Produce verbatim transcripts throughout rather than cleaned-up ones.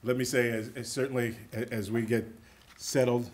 let me say, as, as certainly as we get settled,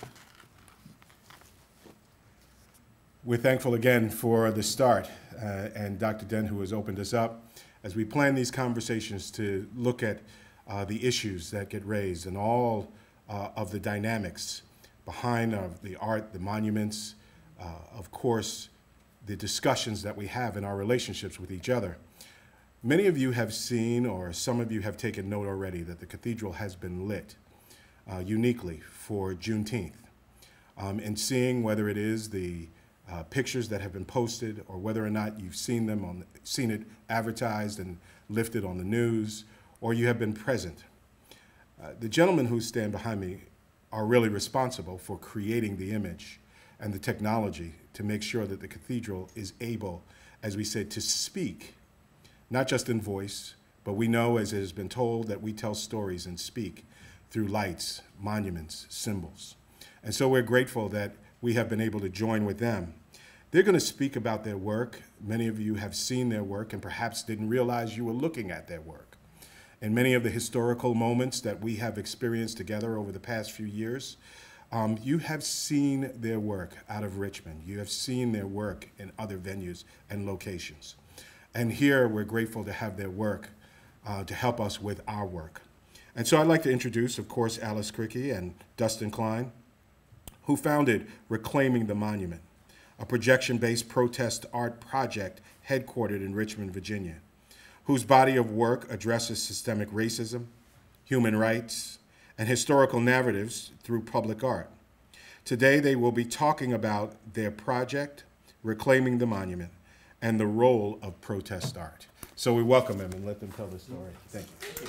we're thankful again for the start, uh, and Doctor Den, who has opened us up, as we plan these conversations to look at uh, the issues that get raised and all uh, of the dynamics behind uh, the art, the monuments, uh, of course, the discussions that we have in our relationships with each other. Many of you have seen, or some of you have taken note already, that the cathedral has been lit uh, uniquely for Juneteenth. Um, and seeing whether it is the uh, pictures that have been posted or whether or not you've seen them on, seen it advertised and lifted on the news, or you have been present. Uh, the gentlemen who stand behind me are really responsible for creating the image and the technology to make sure that the cathedral is able, as we said, to speak, not just in voice, but we know, as it has been told, that we tell stories and speak through lights, monuments, symbols. And so we're grateful that we have been able to join with them. They're going to speak about their work. Many of you have seen their work and perhaps didn't realize you were looking at their work. And many of the historical moments that we have experienced together over the past few years, um, you have seen their work out of Richmond. You have seen their work in other venues and locations. And here we're grateful to have their work uh, to help us with our work. And so I'd like to introduce, of course, Alice Criqui and Dustin Klein, who founded Reclaiming the Monument, a projection-based protest art project headquartered in Richmond, Virginia, whose body of work addresses systemic racism, human rights, and historical narratives through public art. Today, they will be talking about their project, Reclaiming the Monument, and the role of protest art. So we welcome them and let them tell the story. Thank you.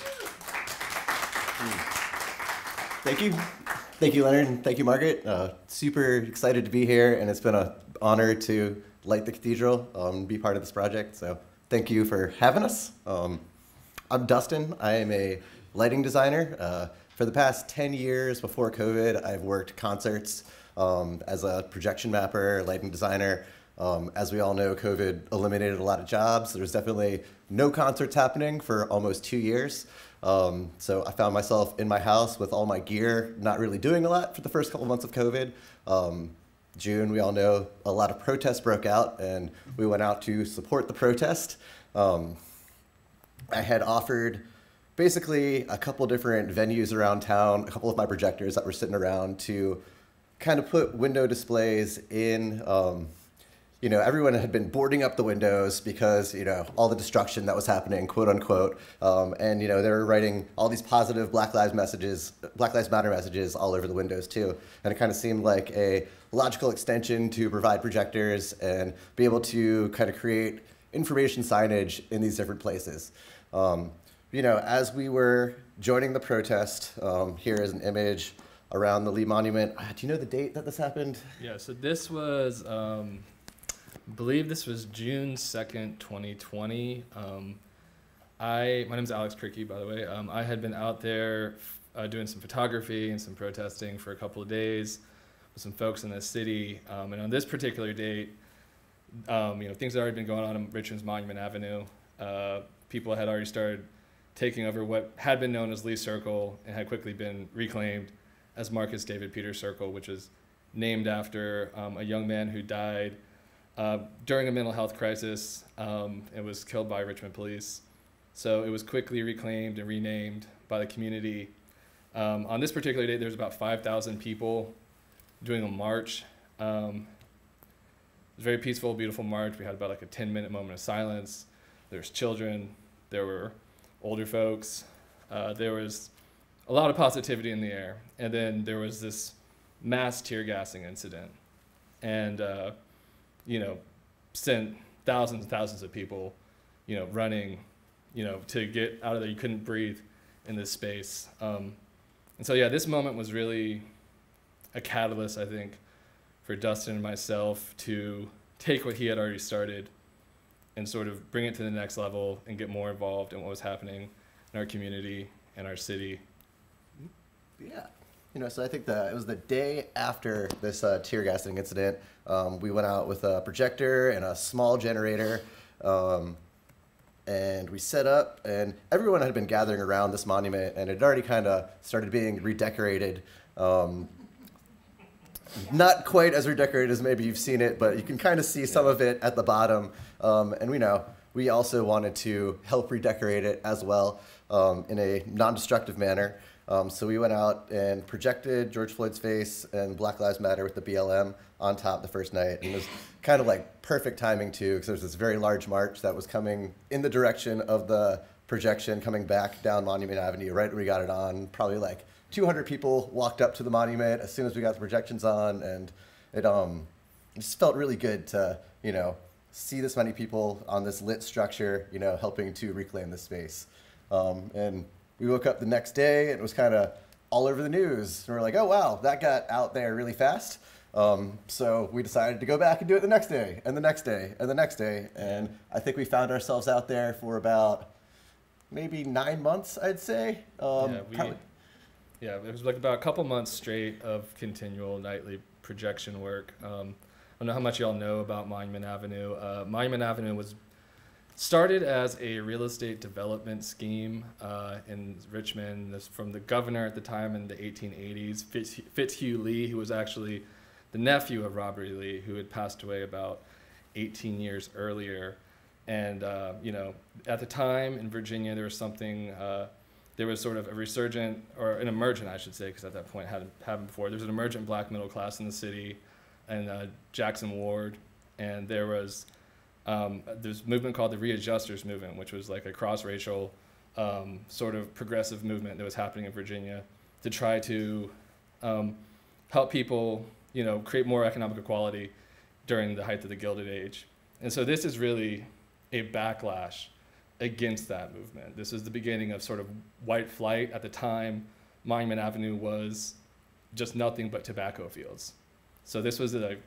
Thank you. Thank you, Leonard, and thank you, Margaret. Uh, super excited to be here, and it's been an honor to light the cathedral, um, be part of this project. So thank you for having us. Um, I'm Dustin. I am a lighting designer. Uh, for the past ten years before COVID, I've worked concerts um, as a projection mapper, lighting designer. Um, as we all know, COVID eliminated a lot of jobs. There was definitely no concerts happening for almost two years. Um, so I found myself in my house with all my gear, not really doing a lot for the first couple months of COVID. Um, June, we all know, a lot of protests broke out, and we went out to support the protest. Um, I had offered basically a couple different venues around town, a couple of my projectors that were sitting around, to kind of put window displays in. Um, You know, everyone had been boarding up the windows because, you know, all the destruction that was happening, quote unquote. Um, and, you know, they were writing all these positive Black Lives messages, Black Lives Matter messages all over the windows too. And it kind of seemed like a logical extension to provide projectors and be able to kind of create information signage in these different places. Um, you know, as we were joining the protest, um, here is an image around the Lee Monument. Uh, do you know the date that this happened? Yeah, so this was, um, I believe this was June second, twenty twenty. Um, I, my name's Alex Criqui, by the way. Um, I had been out there uh, doing some photography and some protesting for a couple of days with some folks in the city. Um, and on this particular date, um, you know, things had already been going on in Richmond's Monument Avenue. Uh, people had already started taking over what had been known as Lee Circle and had quickly been reclaimed as Marcus David Peters Circle, which is named after um, a young man who died Uh, during a mental health crisis. Um, it was killed by Richmond police. So it was quickly reclaimed and renamed by the community. Um, on this particular day, there was about five thousand people doing a march. Um, it was a very peaceful, beautiful march. We had about like a ten minute moment of silence. There's children, there were older folks. Uh, there was a lot of positivity in the air. And then there was this mass tear gassing incident. And uh, you know, sent thousands and thousands of people, you know, running, you know, to get out of there. You couldn't breathe in this space. Um, and so, yeah, this moment was really a catalyst, I think, for Dustin and myself to take what he had already started and sort of bring it to the next level and get more involved in what was happening in our community and our city. Yeah. You know, so I think that it was the day after this uh, tear gassing incident. Um, we went out with a projector and a small generator. Um, and we set up, and everyone had been gathering around this monument, and it had already kind of started being redecorated. Um, not quite as redecorated as maybe you've seen it, but you can kind of see some of it at the bottom. Um, and we know we also wanted to help redecorate it as well um, in a non-destructive manner. Um, so we went out and projected George Floyd's face and Black Lives Matter with the B L M on top the first night. And it was kind of like perfect timing too, because there was this very large march that was coming in the direction of the projection, coming back down Monument Avenue right when we got it on. Probably like two hundred people walked up to the monument as soon as we got the projections on, and it um it just felt really good to, you know, see this many people on this lit structure, you know, helping to reclaim this space. Um, and we woke up the next day and it was kind of all over the news. And we're like, oh, wow, that got out there really fast. Um, so we decided to go back and do it the next day and the next day and the next day. And I think we found ourselves out there for about maybe nine months, I'd say. Um, yeah, we, probably. yeah, it was like about a couple months straight of continual nightly projection work. Um, I don't know how much y'all know about Monument Avenue. Uh, Monument Avenue was started as a real estate development scheme uh, in Richmond. This from the governor at the time in the eighteen eighties, Fitz, Fitzhugh Lee, who was actually the nephew of Robert E. Lee, who had passed away about eighteen years earlier. And, uh, you know, at the time in Virginia, there was something, uh, there was sort of a resurgent, or an emergent, I should say, because at that point it hadn't happened before. There was an emergent black middle class in the city, and uh, Jackson Ward, and there was um, there's a movement called the Readjusters movement, which was like a cross-racial um, sort of progressive movement that was happening in Virginia to try to um, help people, you know, create more economic equality during the height of the Gilded Age. And so this is really a backlash against that movement. This is the beginning of sort of white flight. At the time, Monument Avenue was just nothing but tobacco fields. So this was an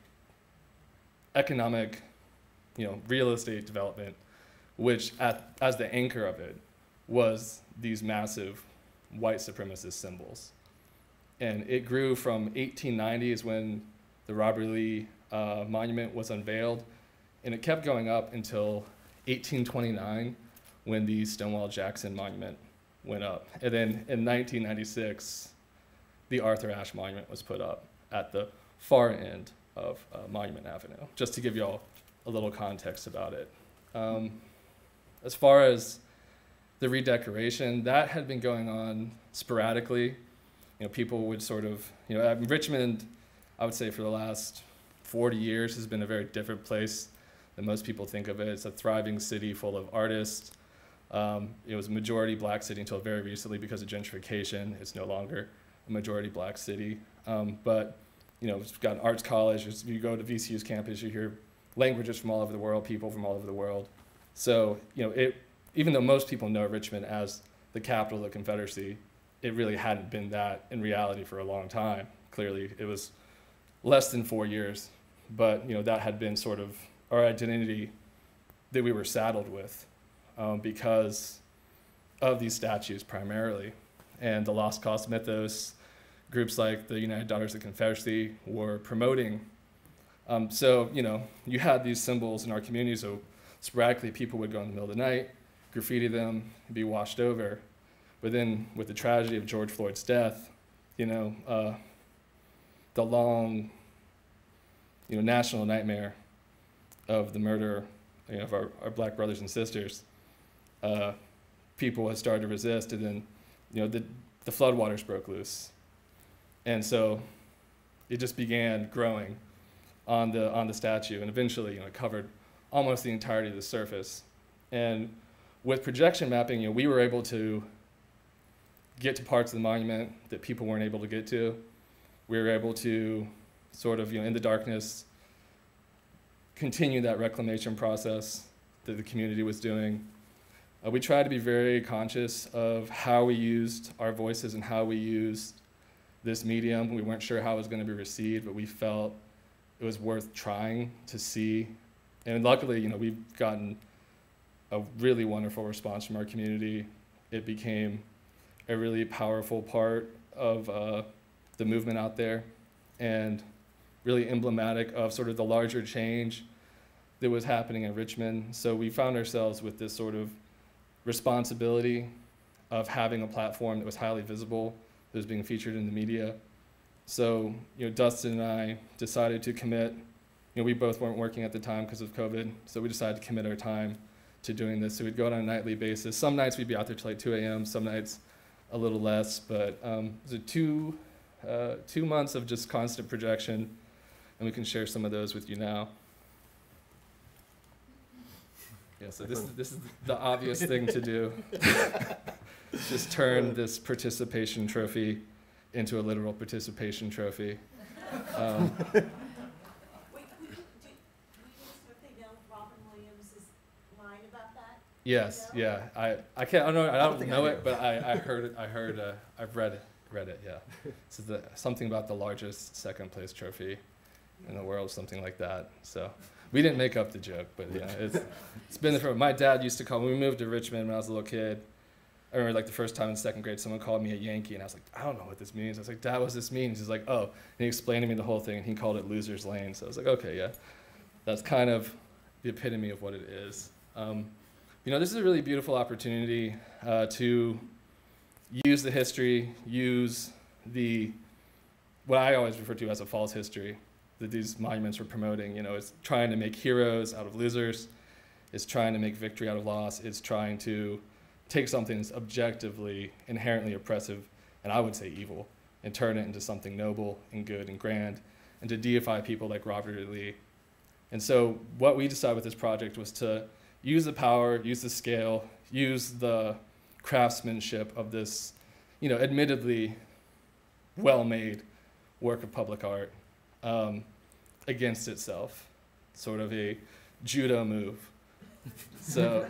economic, you know, real estate development, which at, as the anchor of it was these massive white supremacist symbols. And it grew from eighteen ninety is when the Robert Lee uh, monument was unveiled, and it kept going up until eighteen twenty-nine when the Stonewall Jackson monument went up. And then in nineteen ninety-six, the Arthur Ashe monument was put up at the far end of uh, Monument Avenue, just to give you all a little context about it. Um, as far as the redecoration, that had been going on sporadically. You know, people would sort of, you know, Richmond, I would say for the last forty years has been a very different place than most people think of it. It's a thriving city full of artists. Um, it was a majority black city until very recently because of gentrification. It's no longer a majority black city. Um, but, you know, it's got an arts college. It's, you go to V C U's campus, you hear languages from all over the world, people from all over the world. So, you know, it, even though most people know Richmond as the capital of the Confederacy, it really hadn't been that in reality for a long time. Clearly, it was less than four years, but, you know, that had been sort of our identity that we were saddled with um, because of these statues primarily. And the Lost Cause mythos, groups like the United Daughters of the Confederacy were promoting. Um, so, you know, you had these symbols in our community, so sporadically people would go in the middle of the night, graffiti them, be washed over. But then with the tragedy of George Floyd's death, you know, uh, the long, you know, national nightmare of the murder, you know, of our, our black brothers and sisters, uh, people had started to resist, and then, you know, the, the floodwaters broke loose. And so it just began growing on the, on the statue, and eventually, you know, it covered almost the entirety of the surface. And with projection mapping, you know, we were able to get to parts of the monument that people weren't able to get to. We were able to sort of, you know, in the darkness, continue that reclamation process that the community was doing. Uh, we tried to be very conscious of how we used our voices and how we used this medium. We weren't sure how it was going to be received, but we felt it was worth trying to see. And luckily, you know, we've gotten a really wonderful response from our community. It became a really powerful part of uh, the movement out there, and really emblematic of sort of the larger change that was happening in Richmond. So we found ourselves with this sort of responsibility of having a platform that was highly visible, that was being featured in the media. So, you know, Dustin and I decided to commit, you know, we both weren't working at the time because of COVID, so we decided to commit our time to doing this. So we'd go out on a nightly basis. Some nights we'd be out there till like two A M, some nights a little less, but um, it was a two, uh, two months of just constant projection, and we can share some of those with you now. Yeah, so this is, this is the obvious thing to do. Just turn this participation trophy into a literal participation trophy. Um, Wait, we, do, we just have to know Robin Williams' line about that? yes, You know? yeah. I, I can't. I don't know. I don't think know I it, do. but I, I heard it. I heard. Uh, I've read it. Read it. Yeah. This is the, something about the largest second place trophy in the world, something like that. So we didn't make up the joke, but yeah, it's it's been there for. My dad used to call. When we moved to Richmond when I was a little kid, I remember like the first time in second grade, someone called me a Yankee, and I was like, I don't know what this means. I was like, Dad, what's this mean? He's like, oh, and he explained to me the whole thing, and he called it loser's lane. So I was like, okay, yeah, that's kind of the epitome of what it is. Um, you know, this is a really beautiful opportunity uh, to use the history, use the what I always refer to as a false history that these monuments were promoting. You know, it's trying to make heroes out of losers. It's trying to make victory out of loss. It's trying to take something that's objectively, inherently oppressive, and I would say evil, and turn it into something noble and good and grand, and to deify people like Robert E. Lee. And so what we decided with this project was to use the power, use the scale, use the craftsmanship of this, you know, admittedly well-made work of public art um, against itself, sort of a judo move. So.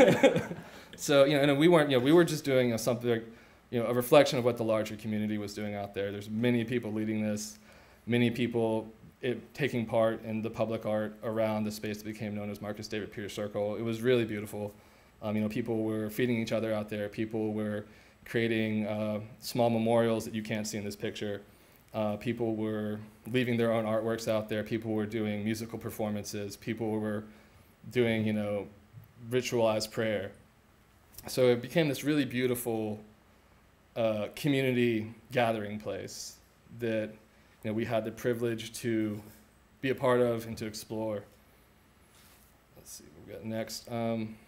So, you know, and we weren't, you know, we were just doing you know, something, you know, a reflection of what the larger community was doing out there. There's many people leading this, many people it, taking part in the public art around the space that became known as Marcus David Pierce Circle. It was really beautiful. Um, you know, people were feeding each other out there. People were creating uh, small memorials that you can't see in this picture. Uh, people were leaving their own artworks out there. People were doing musical performances. People were doing, you know, ritualized prayer. So it became this really beautiful uh, community gathering place that you know, we had the privilege to be a part of and to explore. Let's see what we got next. Um,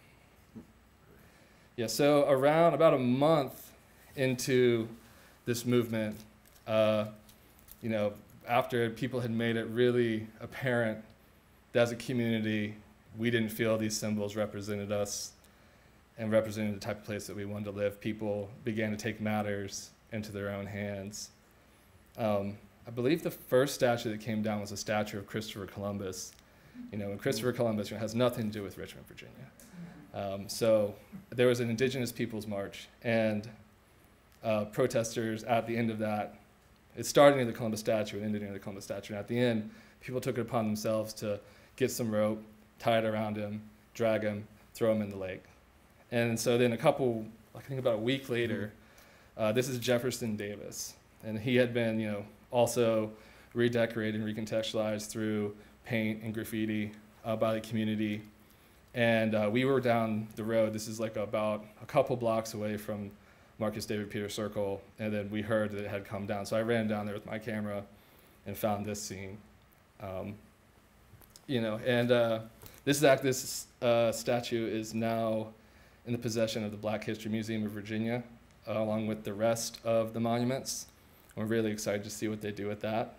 yeah, so around about a month into this movement, uh, you know, after people had made it really apparent that as a community, we didn't feel these symbols represented us and represented the type of place that we wanted to live, people began to take matters into their own hands. Um, I believe the first statue that came down was a statue of Christopher Columbus. You know, and Christopher Columbus you know, has nothing to do with Richmond, Virginia. Um, so there was an Indigenous Peoples March, and uh, protesters at the end of that, it started near the Columbus statue and ended near the Columbus statue. And at the end, people took it upon themselves to get some rope, tie it around him, drag him, throw him in the lake. And so then a couple, I think about a week later, uh, this is Jefferson Davis. And he had been, you know, also redecorated and recontextualized through paint and graffiti uh, by the community. And uh, we were down the road. This is like about a couple blocks away from Marcus David Pierce Circle. And then we heard that it had come down. So I ran down there with my camera and found this scene. Um, you know, and uh, this, act, this uh, statue is now in the possession of the Black History Museum of Virginia, uh, along with the rest of the monuments. We're really excited to see what they do with that.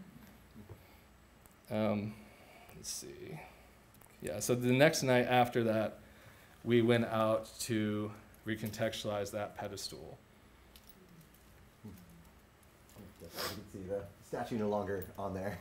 Um, let's see. Yeah, so the next night after that, we went out to recontextualize that pedestal. Yes, you can see the statue no longer on there.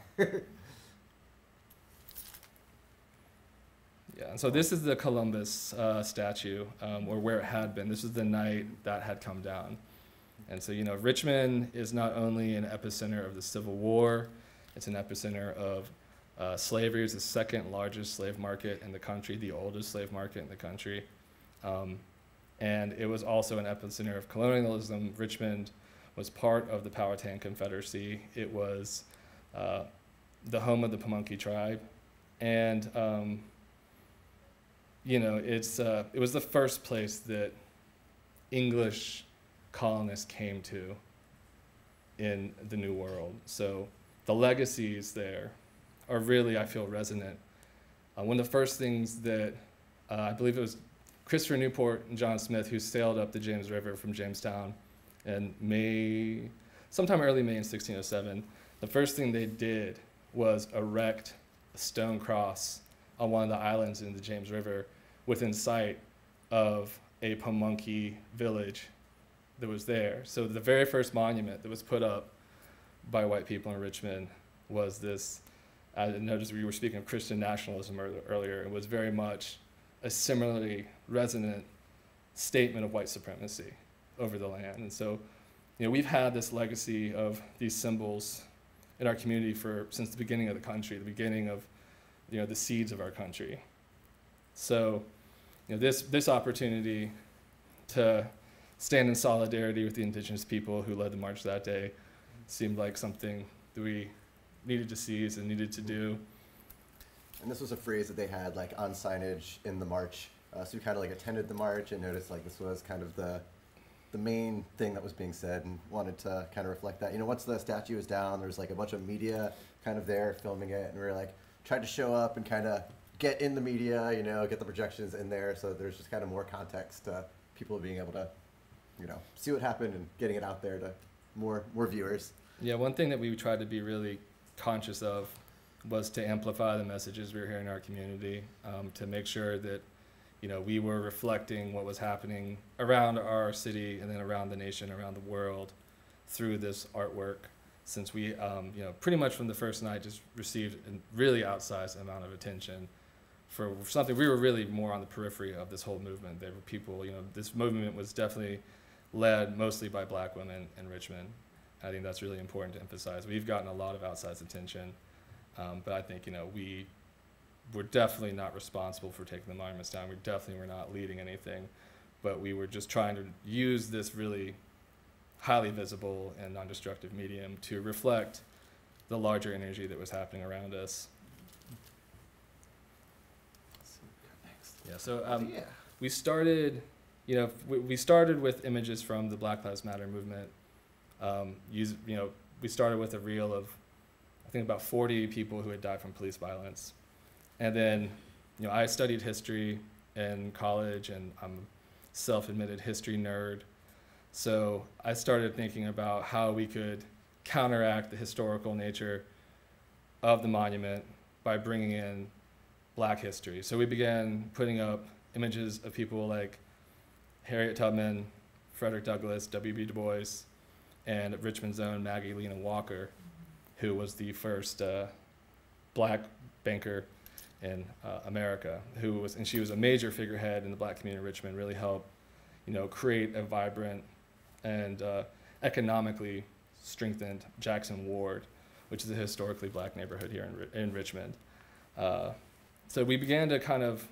Yeah, and so this is the Columbus uh, statue, um, or where it had been. This is the night that had come down. And so, you know, Richmond is not only an epicenter of the Civil War, it's an epicenter of uh, slavery. It's the second largest slave market in the country, the oldest slave market in the country. Um, and it was also an epicenter of colonialism. Richmond was part of the Powhatan Confederacy. It was uh, the home of the Pamunkey tribe. And um, you know, it's uh, it was the first place that English colonists came to in the New World. So the legacies there are really, I feel, resonant. Uh, one of the first things that uh, I believe it was Christopher Newport and John Smith who sailed up the James River from Jamestown in May, sometime early May in sixteen oh seven. The first thing they did was erect a stone cross on one of the islands in the James River within sight of a Pamunkey village that was there. So the very first monument that was put up by white people in Richmond was this, I noticed we were speaking of Christian nationalism earlier, it was very much a similarly resonant statement of white supremacy over the land. And so, you know, we've had this legacy of these symbols in our community for since the beginning of the country, the beginning of, you know, the seeds of our country. So, you know, this this opportunity to stand in solidarity with the indigenous people who led the march that day seemed like something that we needed to seize and needed to do. And this was a phrase that they had like on signage in the march. Uh, so we kind of like attended the march and noticed like this was kind of the the main thing that was being said, and wanted to kind of reflect that. You know, once the statue was down, there was like a bunch of media kind of there filming it, and we were like tried to show up and kind of get in the media, you know, get the projections in there, so there's just kind of more context to people being able to, you know, see what happened and getting it out there to more more viewers. Yeah, one thing that we tried to be really conscious of was to amplify the messages we were hearing in our community, um, to make sure that, you know, we were reflecting what was happening around our city and then around the nation, around the world through this artwork, since we, um, you know, pretty much from the first night just received a really outsized amount of attention for something. We were really more on the periphery of this whole movement. There were people, you know, this movement was definitely led mostly by black women in Richmond. I think that's really important to emphasize. We've gotten a lot of outsized attention, um, but I think, you know, we we're definitely not responsible for taking the monuments down. We definitely were not leading anything, but we were just trying to use this really highly visible and non-destructive medium to reflect the larger energy that was happening around us. Yeah, so um, yeah. we started, you know, we, we started with images from the Black Lives Matter movement. Um, use, you know, we started with a reel of, I think, about forty people who had died from police violence. And then, you know, I studied history in college, and I'm a self-admitted history nerd. So I started thinking about how we could counteract the historical nature of the monument by bringing in black history. So we began putting up images of people like Harriet Tubman, Frederick Douglass, W B Du Bois, and Richmond's own Maggie Lena Walker, who was the first uh, black banker in uh, America, who was, and she was a major figurehead in the black community of Richmond, really helped, you know, create a vibrant and uh, economically strengthened Jackson Ward, which is a historically black neighborhood here in, in Richmond. Uh, so we began to kind of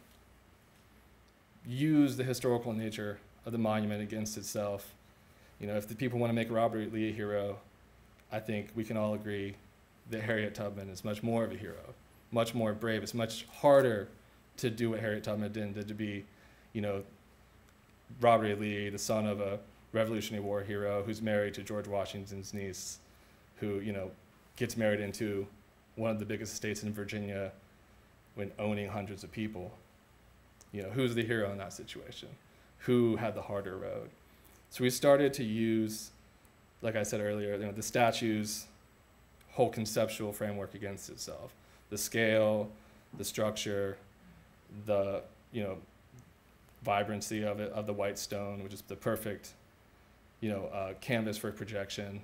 use the historical nature of the monument against itself. You know, if the people want to make Robert Lee a hero, I think we can all agree that Harriet Tubman is much more of a hero, much more brave. It's much harder to do what Harriet Tubman did than to be, you know, Robert E. Lee, the son of a Revolutionary War hero who's married to George Washington's niece, who, you know, gets married into one of the biggest estates in Virginia when owning hundreds of people. You know, who's the hero in that situation? Who had the harder road? So we started to use, like I said earlier, you know, the statue's whole conceptual framework against itself. The scale, the structure, the, you know, vibrancy of it, of the white stone, which is the perfect, you know, uh, canvas for projection.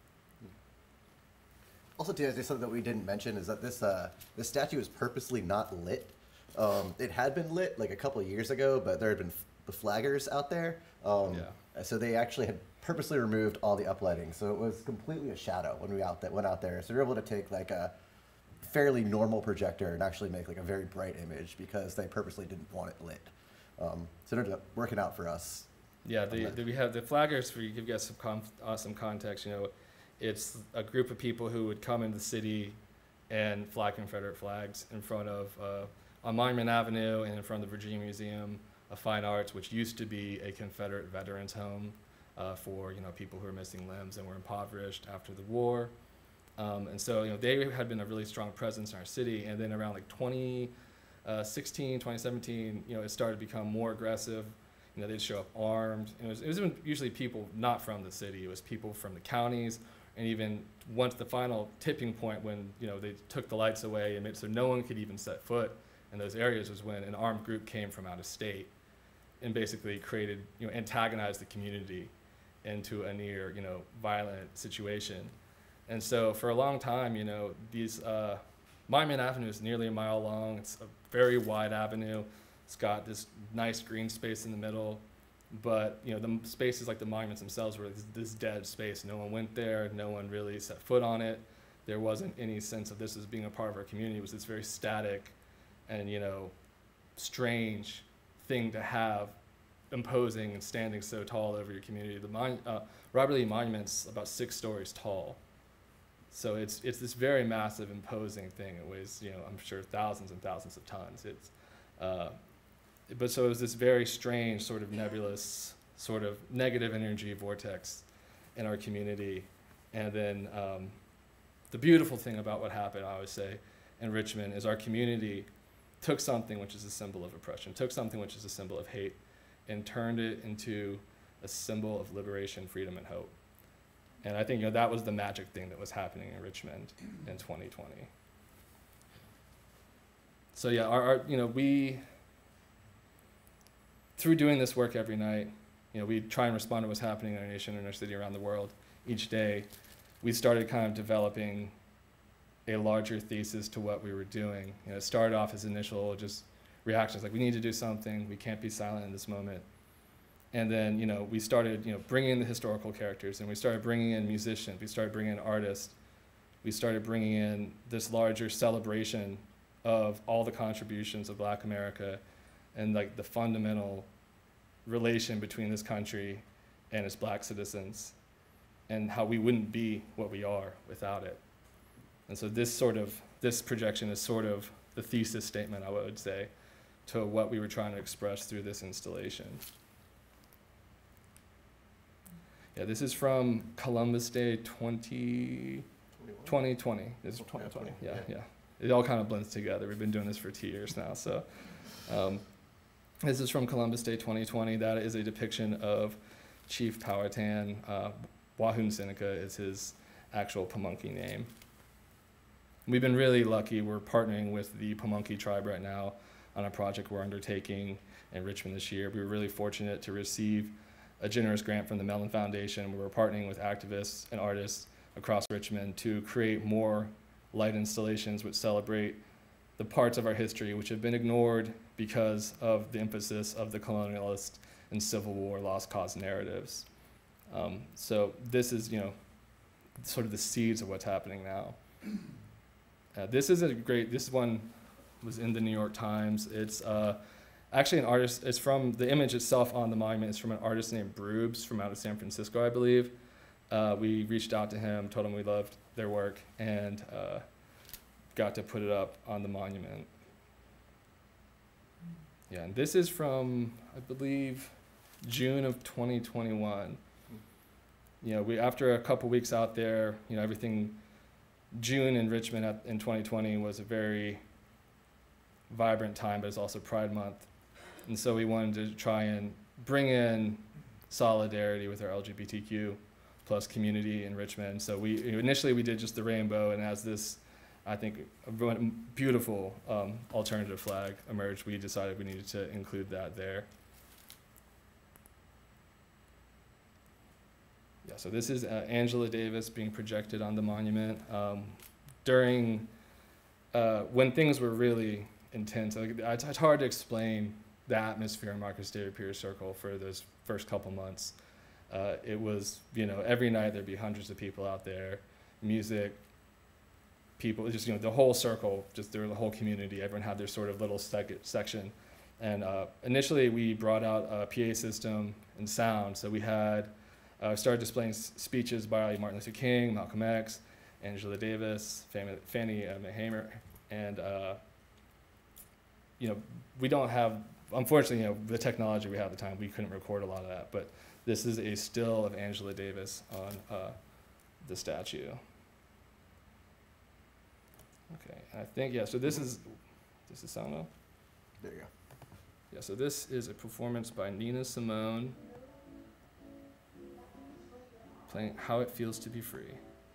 Also, too, there's something that we didn't mention is that this uh, this statue is purposely not lit. Um, it had been lit like a couple of years ago, but there had been f the flaggers out there. Um, Yeah. So they actually had purposely removed all the uplighting, so it was completely a shadow when we out that went out there. So we were able to take like a fairly normal projector and actually make like a very bright image because they purposely didn't want it lit. Um, so it ended up working out for us. Yeah, the, the, we have the flaggers, for you give you guys some, com uh, some context, you know, it's a group of people who would come into the city and fly Confederate flags in front of uh, on Monument Avenue and in front of the Virginia Museum of Fine Arts, which used to be a Confederate veterans home uh, for you know people who were missing limbs and were impoverished after the war. Um, and so you know they had been a really strong presence in our city. And then around like twenty sixteen, twenty seventeen, you know it started to become more aggressive. You know they'd show up armed. And it was, it was usually people not from the city. It was people from the counties. And even once the final tipping point when you know they took the lights away, and so no one could even set foot in those areas, was when an armed group came from out of state and basically created, you know, antagonized the community into a near, you know, violent situation. And so for a long time, you know, these uh, Monument Avenue is nearly a mile long. It's a very wide avenue. It's got this nice green space in the middle. But you know, the spaces like the monuments themselves were this, this dead space. No one went there. No one really set foot on it. There wasn't any sense of this as being a part of our community. It was this very static and you know, strange thing to have, imposing and standing so tall over your community. The mon uh, Robert Lee Monument's about six stories tall, so it's it's this very massive, imposing thing. It weighs, you know, I'm sure thousands and thousands of tons. It's uh, But so it was this very strange, sort of nebulous, sort of negative energy vortex in our community. And then um, the beautiful thing about what happened, I always say, in Richmond is our community took something which is a symbol of oppression, took something which is a symbol of hate, and turned it into a symbol of liberation, freedom, and hope. And I think you know that was the magic thing that was happening in Richmond in twenty twenty. So yeah, our, our you know we. Through doing this work every night, you know, we try and respond to what's happening in our nation and our city around the world each day. We started kind of developing a larger thesis to what we were doing. You know, it started off as initial just reactions, like we need to do something, we can't be silent in this moment. And then, you know, we started, you know, bringing in the historical characters, and we started bringing in musicians, we started bringing in artists, we started bringing in this larger celebration of all the contributions of Black America and like the fundamental relation between this country and its Black citizens, and how we wouldn't be what we are without it. And so this sort of, this projection is sort of the thesis statement, I would say, to what we were trying to express through this installation. Yeah, this is from Columbus Day twenty twenty. This is twenty twenty, yeah, yeah. It all kind of blends together. We've been doing this for two years now, so. Um, This is from Columbus Day twenty twenty. That is a depiction of Chief Powhatan. Uh, Wahun Seneca is his actual Pamunkey name. We've been really lucky. We're partnering with the Pamunkey tribe right now on a project we're undertaking in Richmond this year. We were really fortunate to receive a generous grant from the Mellon Foundation. We were partnering with activists and artists across Richmond to create more light installations which celebrate the parts of our history which have been ignored because of the emphasis of the colonialist and Civil War lost cause narratives. Um, so this is, you know, sort of the seeds of what's happening now. Uh, this is a great, this one was in the New York Times. It's uh, actually an artist, it's from, the image itself on the monument is from an artist named Brubes from out of San Francisco, I believe. Uh, we reached out to him, told him we loved their work, and uh, got to put it up on the monument. Yeah, and this is from, I believe, June of twenty twenty-one. You know, we, after a couple weeks out there, you know, everything, June in Richmond at, in twenty twenty was a very vibrant time, but it's also Pride Month. And so we wanted to try and bring in solidarity with our L G B T Q plus community in Richmond. So we, initially we did just the rainbow, and as this, I think, a beautiful um, alternative flag emerged, we decided we needed to include that there. Yeah, so this is uh, Angela Davis being projected on the monument um, during, uh, when things were really intense. Like, it's, it's hard to explain the atmosphere in Marcus David Pierce Circle for those first couple months. Uh, it was, you know, every night there'd be hundreds of people out there, music, people, just, you know, the whole circle, just the whole community, everyone had their sort of little sec section. And uh, initially we brought out a P A system and sound. So we had, uh, started displaying speeches by Martin Luther King, Malcolm X, Angela Davis, Fannie, Fannie uh, Mahamer, and uh, you know, we don't have, unfortunately, you know, the technology we had at the time, we couldn't record a lot of that, but this is a still of Angela Davis on uh, the statue. Okay, I think, yeah, so this is, this is sound off? There you go. Yeah, so this is a performance by Nina Simone playing How It Feels to Be Free.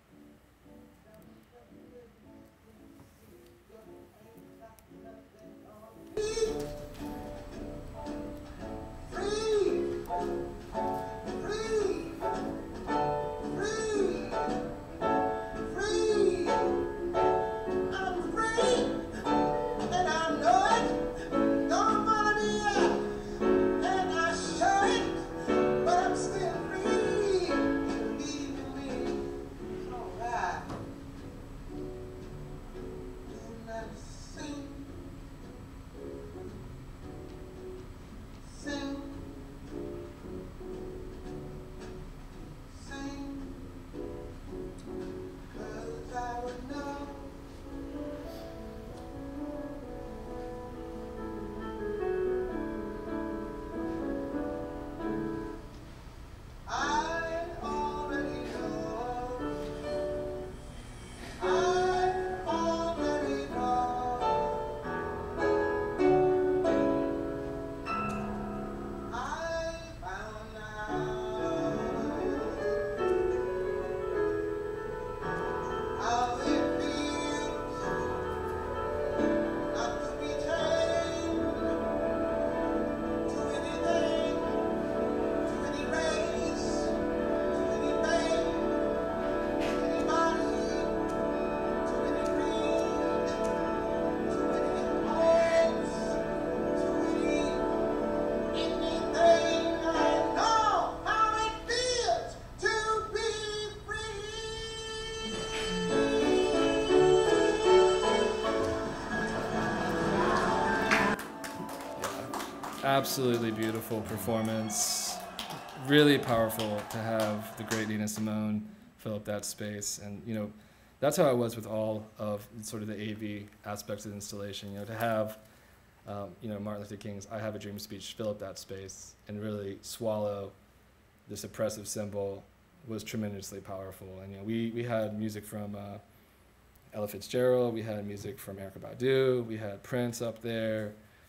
Absolutely beautiful performance. Really powerful to have the great Nina Simone fill up that space. And, you know, that's how I was with all of sort of the A V aspects of the installation. You know, to have, um, you know, Martin Luther King's I Have a Dream speech fill up that space and really swallow this oppressive symbol was tremendously powerful. And, you know, we, we had music from uh, Ella Fitzgerald, we had music from Erykah Badu, we had Prince up there.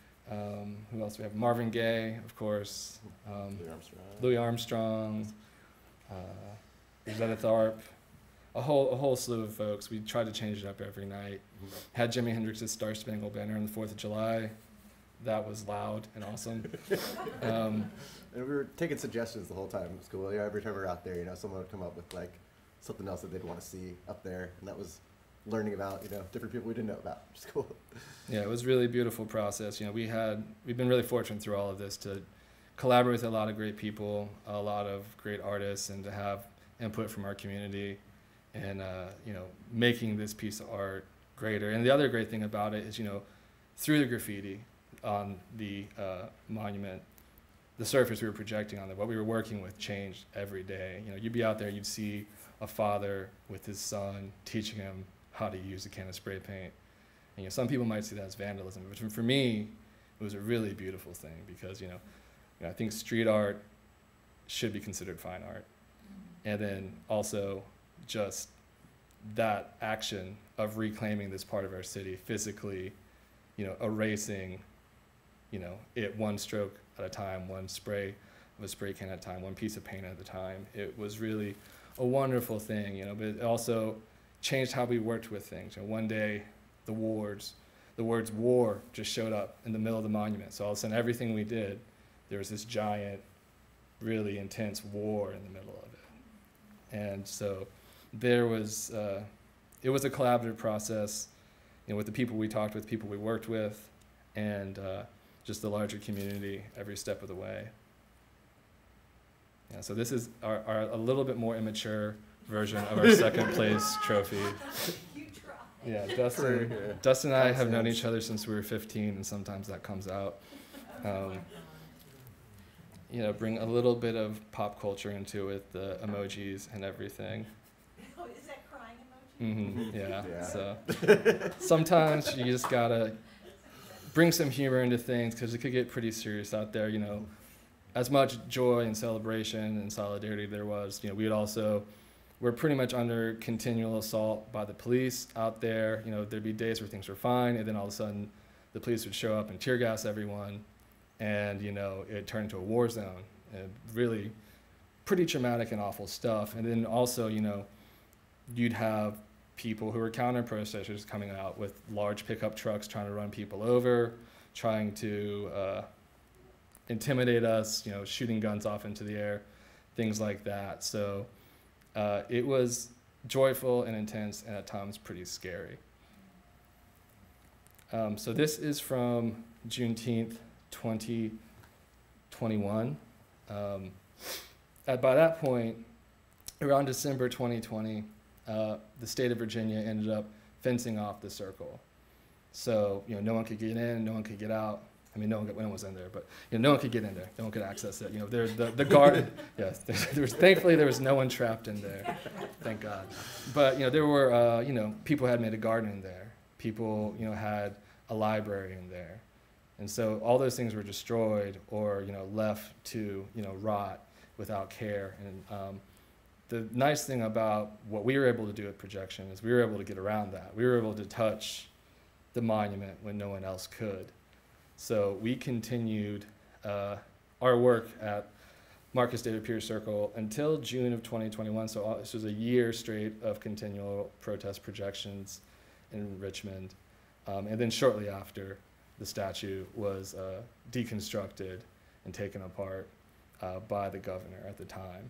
Um, who else? We have Marvin Gaye, of course. Um, Louis Armstrong. Louis Armstrong. Uh, Rosetta Tharpe. A whole a whole slew of folks. We tried to change it up every night. Mm-hmm. Had Jimi Hendrix's Star Spangled Banner on the Fourth of July. That was loud and awesome. um, And we were taking suggestions the whole time. It was cool. Yeah, every time we were out there, you know, someone would come up with like something else that they'd want to see up there, and that was learning about, you know, different people we didn't know about, which is cool. Yeah, it was a really beautiful process. You know, we had, we've been really fortunate through all of this to collaborate with a lot of great people, a lot of great artists, and to have input from our community and, uh, you know, making this piece of art greater. And the other great thing about it is, you know, through the graffiti on the uh, monument, the surface we were projecting on it, what we were working with changed every day. You know, you'd be out there, you'd see a father with his son teaching him how to use a can of spray paint. And, you know, some people might see that as vandalism, but for me, it was a really beautiful thing because, you know, you know, I think street art should be considered fine art. And then also just that action of reclaiming this part of our city physically, you know, erasing, you know, it one stroke at a time, one spray of a spray can at a time, one piece of paint at a time. It was really a wonderful thing, you know, but it also changed how we worked with things. You know, one day, the words, the words war just showed up in the middle of the monument. So all of a sudden, everything we did, there was this giant, really intense war in the middle of it. And so there was, uh, it was a collaborative process, you know, with the people we talked with, people we worked with, and uh, just the larger community every step of the way. Yeah, so this is our, our a little bit more immature version of our second place trophy. You try. Yeah, Dustin, Yeah. Dustin and I have known Concepts. each other since we were fifteen, and sometimes that comes out. Um, you know, bring a little bit of pop culture into it, the emojis and everything. Oh, is that crying emoji? hmm yeah. Yeah. So sometimes you just gotta bring some humor into things, because it could get pretty serious out there. You know, as much joy and celebration and solidarity there was, you know, we would also, we're pretty much under continual assault by the police out there. You know, there'd be days where things were fine, and then all of a sudden the police would show up and tear gas everyone, and, you know, it turned into a war zone. And really pretty traumatic and awful stuff. And then also, you know, you'd have people who were counter-protesters coming out with large pickup trucks trying to run people over, trying to uh, intimidate us, you know, shooting guns off into the air, things like that. So uh, it was joyful and intense, and at times pretty scary. Um, so this is from Juneteenth twenty twenty-one. Um, at, by that point, around December twenty twenty, uh, the state of Virginia ended up fencing off the circle. So, you know, no one could get in, no one could get out. I mean, no one, got, no one was in there, but, you know, no one could get in there. No one could access it. You know, there, the, the guard, yes, there, there was, thankfully there was no one trapped in there, thank God. But, you know, there were, uh, you know, people had made a garden in there. People, you know, had a library in there. And so all those things were destroyed or, you know, left to, you know, rot without care. And um, the nice thing about what we were able to do at Projection is we were able to get around that. We were able to touch the monument when no one else could. So we continued uh, our work at Marcus David Pierce Circle until June of twenty twenty-one. So all, this was a year straight of continual protest projections in Richmond. Um, and then shortly after, the statue was uh, deconstructed and taken apart uh, by the governor at the time.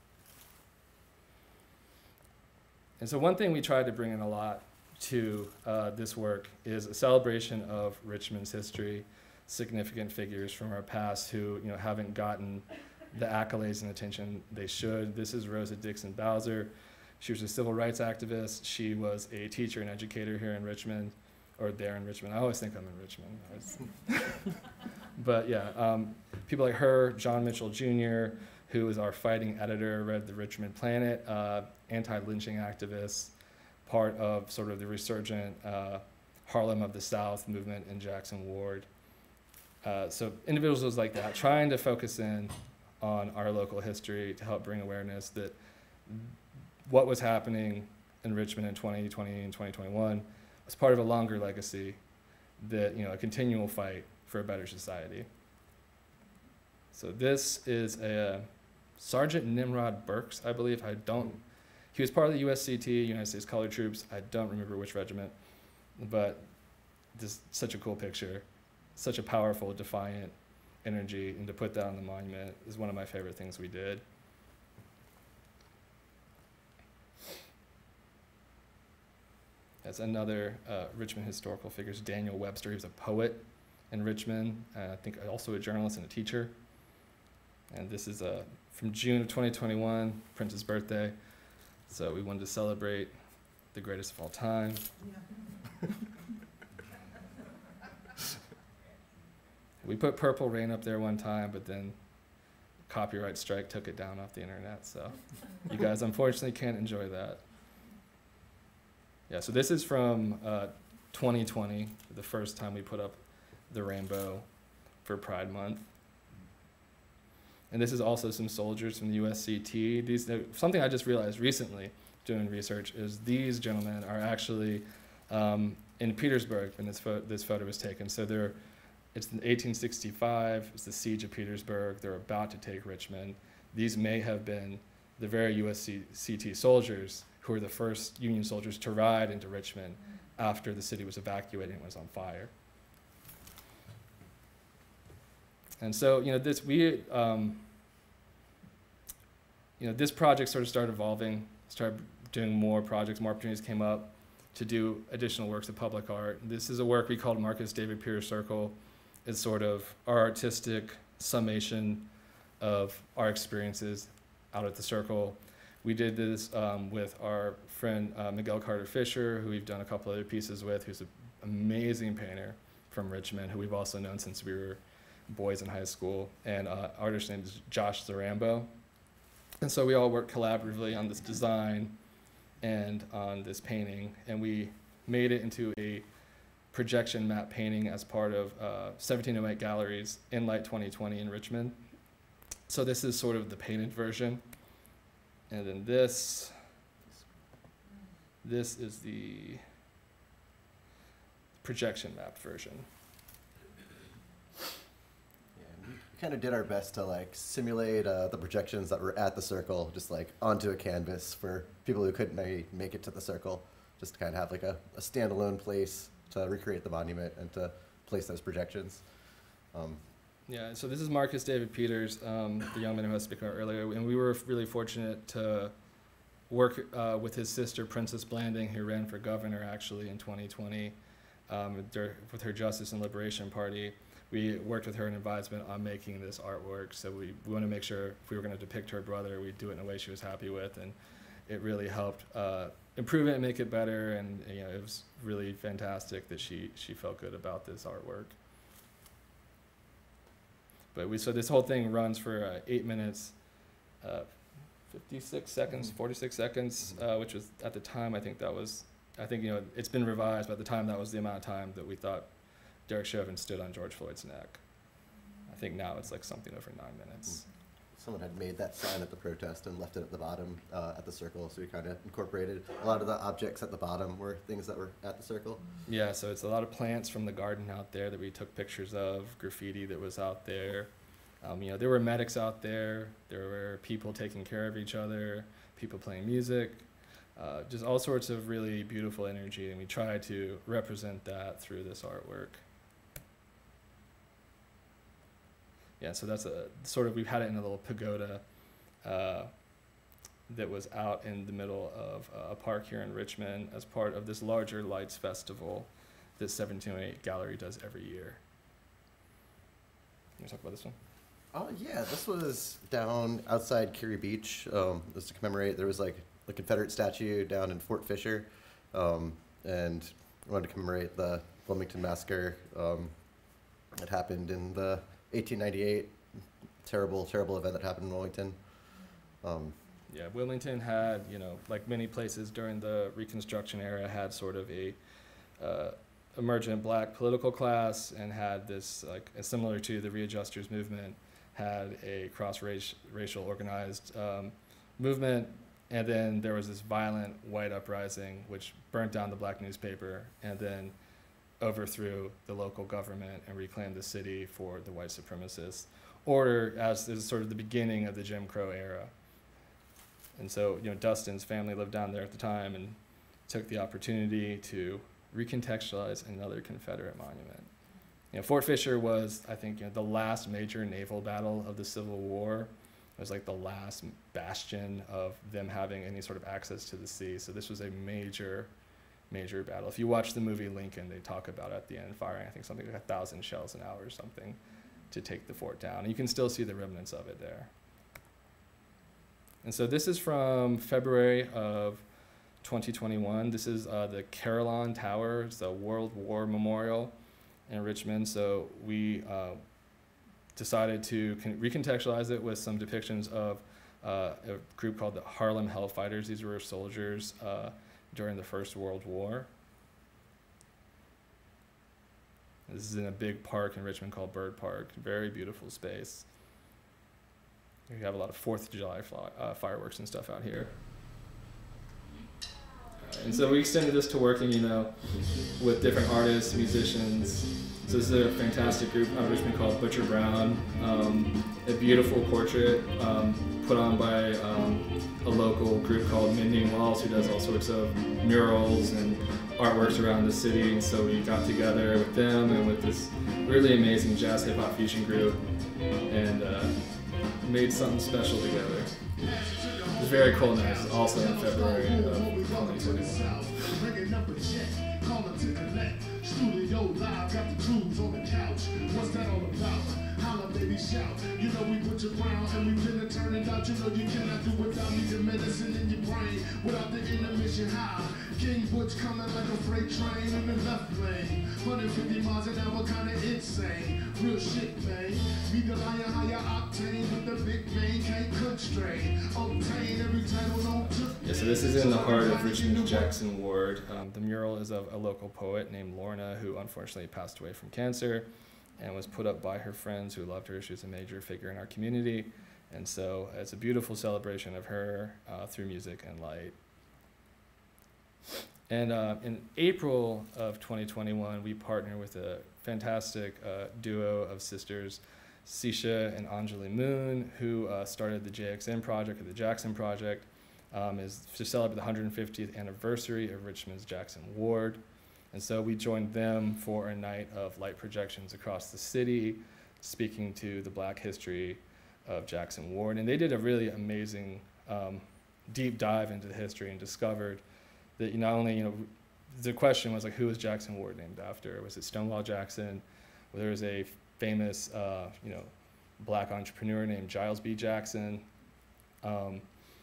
And so one thing we tried to bring in a lot to uh, this work is a celebration of Richmond's history, significant figures from our past who, you know, haven't gotten the accolades and attention they should. This is Rosa Dixon Bowser. She was a civil rights activist. She was a teacher and educator here in Richmond, or there in Richmond. I always think I'm in Richmond. But yeah, um, people like her, John Mitchell Junior, who is our fighting editor, read the Richmond Planet, uh, anti-lynching activist, part of sort of the resurgent uh, Harlem of the South movement in Jackson Ward. Uh, so individuals like that, trying to focus in on our local history to help bring awareness that what was happening in Richmond in twenty twenty and twenty twenty-one was part of a longer legacy, that, you know, a continual fight for a better society. So this is a Sergeant Nimrod Burks, I believe. I don't, he was part of the U S C T, United States Colored Troops. I don't remember which regiment, but just such a cool picture, such a powerful, defiant energy, and to put that on the monument is one of my favorite things we did. That's another uh, Richmond historical figures, Daniel Webster. He was a poet in Richmond, uh, I think also a journalist and a teacher. And this is uh, from June of twenty twenty-one, Prince's birthday. So we wanted to celebrate the greatest of all time. Yeah. We put Purple Rain up there one time, but then copyright strike took it down off the internet. So you guys unfortunately can't enjoy that. Yeah, so this is from uh, twenty twenty, the first time we put up the rainbow for Pride Month. And this is also some soldiers from the U S C T. These, something I just realized recently doing research is these gentlemen are actually um, in Petersburg when this, pho this photo was taken. So they're, it's in eighteen sixty-five, it's the siege of Petersburg. They're about to take Richmond. These may have been the very U S C T soldiers who were the first Union soldiers to ride into Richmond after the city was evacuated and was on fire. And so, you know, this we, um, you know, this project sort of started evolving, started doing more projects, more opportunities came up to do additional works of public art. This is a work we called Marcus David Pierce Circle. It's sort of our artistic summation of our experiences out at the Circle. We did this um, with our friend uh, Miguel Carter Fisher, who we've done a couple other pieces with, who's an amazing painter from Richmond, who we've also known since we were boys in high school, and uh, artist named Josh Zarambo. And so we all worked collaboratively on this design and on this painting, and we made it into a projection map painting as part of uh, seventeen oh eight Galleries in Light twenty twenty in Richmond. So this is sort of the painted version. And then this, this is the projection mapped version. Yeah, we kind of did our best to like simulate uh, the projections that were at the circle, just like onto a canvas for people who couldn't maybe make it to the circle, just to kind of have like a, a standalone place to recreate the monument and to place those projections. Um, Yeah, so this is Marcus David Peters, um, the young man who I was speaking about earlier, and we were really fortunate to work uh, with his sister, Princess Blanding, who ran for governor actually in twenty twenty um, with her Justice and Liberation Party. We worked with her in advisement on making this artwork, so we, we want to make sure if we were going to depict her brother, we'd do it in a way she was happy with, and it really helped uh, improve it and make it better, and you know, it was really fantastic that she, she felt good about this artwork. But we, so this whole thing runs for uh, eight minutes, uh, fifty-six seconds, forty-six seconds, uh, which was at the time, I think that was, I think, you know, it's been revised, but at the time that was the amount of time that we thought Derek Chauvin stood on George Floyd's neck. I think now it's like something over nine minutes. Someone had made that sign at the protest and left it at the bottom uh, at the circle, so we kind of incorporated a lot of the objects at the bottom were things that were at the circle. Yeah, so it's a lot of plants from the garden out there that we took pictures of, graffiti that was out there. Um, you know, there were medics out there, there were people taking care of each other, people playing music, uh, just all sorts of really beautiful energy, and we tried to represent that through this artwork. Yeah, so that's a sort of, we've had it in a little pagoda uh, that was out in the middle of uh, a park here in Richmond as part of this larger lights festival that seventeen oh eight Gallery does every year. You want to talk about this one? Oh yeah, this was down outside Curie Beach. Um, it was to commemorate, there was like a Confederate statue down in Fort Fisher, um, and we wanted to commemorate the Wilmington Massacre um, that happened in the eighteen ninety-eight terrible, terrible event that happened in Wilmington. Um, yeah, Wilmington had, you know, like many places during the Reconstruction era, had sort of a uh, emergent black political class, and had this, like, similar to the Readjusters movement, had a cross-racial organized um, movement, and then there was this violent white uprising which burnt down the black newspaper and then overthrew the local government and reclaimed the city for the white supremacists, or as is sort of the beginning of the Jim Crow era. And so, you know, Dustin's family lived down there at the time and took the opportunity to recontextualize another Confederate monument. You know, Fort Fisher was, I think, you know, the last major naval battle of the Civil War. It was like the last bastion of them having any sort of access to the sea. So this was a major, major battle. If you watch the movie Lincoln, they talk about at the end firing, I think, something like a thousand shells an hour or something to take the fort down. And you can still see the remnants of it there. And so this is from February of twenty twenty-one. This is uh, the Carillon Tower. It's a World War memorial in Richmond. So we uh, decided to con recontextualize it with some depictions of uh, a group called the Harlem Hellfighters. These were soldiers uh, during the First World War. This is in a big park in Richmond called Bird Park. Very beautiful space. We have a lot of Fourth of July fly, uh, fireworks and stuff out here. And so we extended this to working, you know, with different artists, musicians. So this is a fantastic group out of Richmond called Butcher Brown. Um, a beautiful portrait um, put on by um, a local group called Mending Walls, who does all sorts of murals and artworks around the city. And so we got together with them and with this really amazing jazz hip hop fusion group and uh, made something special together. It was very cool night, also in February of twenty twenty-one. Studio live, got the crews on the couch. What's that all about? Holla, baby, shout. You know we put your ground and we finna turn it out. You know you cannot do without me. The medicine in your brain, without the intermission high. King Butch coming like a freight train in the left lane. one hundred fifty miles an hour, kinda insane. Real shit, man. Be the lion higher octane with the big vein, can't constrain. Obtain every title known to. Yeah, so this is in the heart of Richmond's Jackson Ward. Um, the mural is of a local poet named Lorna, who unfortunately passed away from cancer and was put up by her friends who loved her. She was a major figure in our community. And so it's a beautiful celebration of her uh, through music and light. And uh, in April of twenty twenty-one, we partnered with a fantastic uh, duo of sisters, Sisha and Anjali Moon, who uh, started the J X M project, or the Jackson Project, um, is to celebrate the one hundred fiftieth anniversary of Richmond's Jackson Ward. And so we joined them for a night of light projections across the city, speaking to the Black history of Jackson Ward. And they did a really amazing um, deep dive into the history and discovered that you not only, you know, the question was like, who was Jackson Ward named after? Was it Stonewall Jackson? Well, there was a famous, uh, you know, Black entrepreneur named Giles B. Jackson. Um,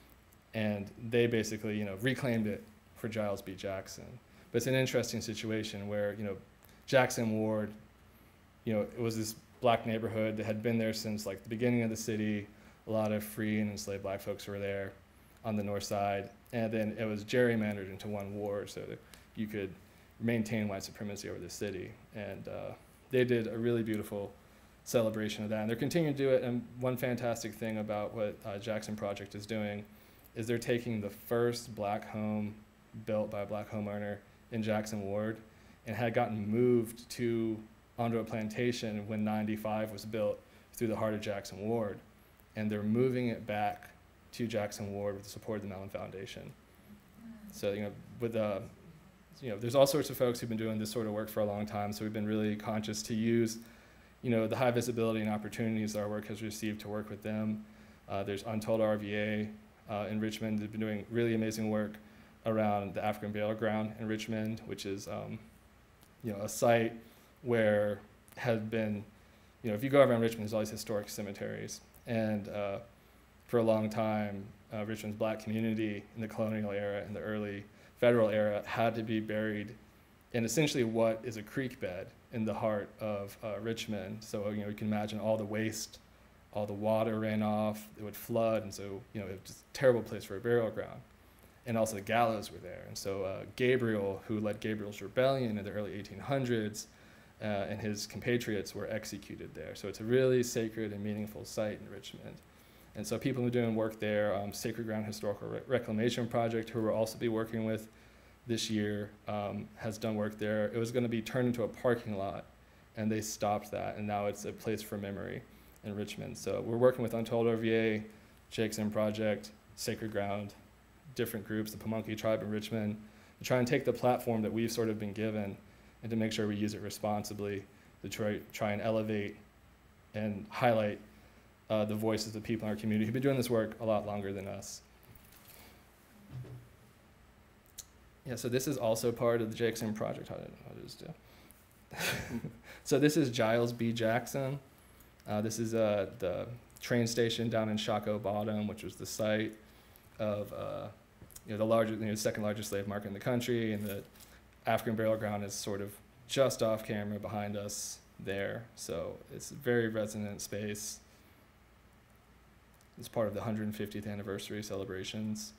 and they basically, you know, reclaimed it for Giles B. Jackson. But it's an interesting situation where, you know, Jackson Ward, you know, it was this Black neighborhood that had been there since like the beginning of the city. A lot of free and enslaved Black folks were there on the north side. And then it was gerrymandered into one ward so that you could maintain white supremacy over the city. And uh, they did a really beautiful celebration of that. And they're continuing to do it. And one fantastic thing about what uh, Jackson Project is doing is they're taking the first Black home built by a Black homeowner in Jackson Ward and had gotten moved to onto a plantation when ninety-five was built through the heart of Jackson Ward. And they're moving it back to Jackson Ward with the support of the Mellon Foundation. So, you know, with uh, you know, there's all sorts of folks who've been doing this sort of work for a long time, so we've been really conscious to use, you know, the high visibility and opportunities that our work has received to work with them. Uh, there's Untold R V A uh, in Richmond. They've been doing really amazing work around the African burial ground in Richmond, which is, um, you know, a site where had been, you know, if you go around Richmond, there's all these historic cemeteries. And uh, for a long time, uh, Richmond's Black community in the colonial era and the early federal era had to be buried in essentially what is a creek bed in the heart of uh, Richmond. So, you know, you can imagine all the waste, all the water ran off, it would flood, and so, you know, it was just a terrible place for a burial ground. And also the gallows were there. And so uh, Gabriel, who led Gabriel's rebellion in the early eighteen hundreds, uh, and his compatriots were executed there. So it's a really sacred and meaningful site in Richmond. And so people who are doing work there, um, Sacred Ground Historical Re Reclamation Project, who we'll also be working with this year, um, has done work there. It was going to be turned into a parking lot, and they stopped that, and now it's a place for memory in Richmond. So we're working with Untold R V A, J X M Project, Sacred Ground, different groups, the Pamunkey Tribe in Richmond, to try and take the platform that we've sort of been given and to make sure we use it responsibly to try, try and elevate and highlight Uh, the voices of people in our community who've been doing this work a lot longer than us. Yeah, so this is also part of the J X M project. How did I just do? So this is Giles B. Jackson. Uh, this is uh, the train station down in Shockoe Bottom, which was the site of uh, you know, the largest, you know, second largest slave market in the country, and the African burial ground is sort of just off camera behind us there. So it's a very resonant space. It's part of the one hundred fiftieth anniversary celebrations.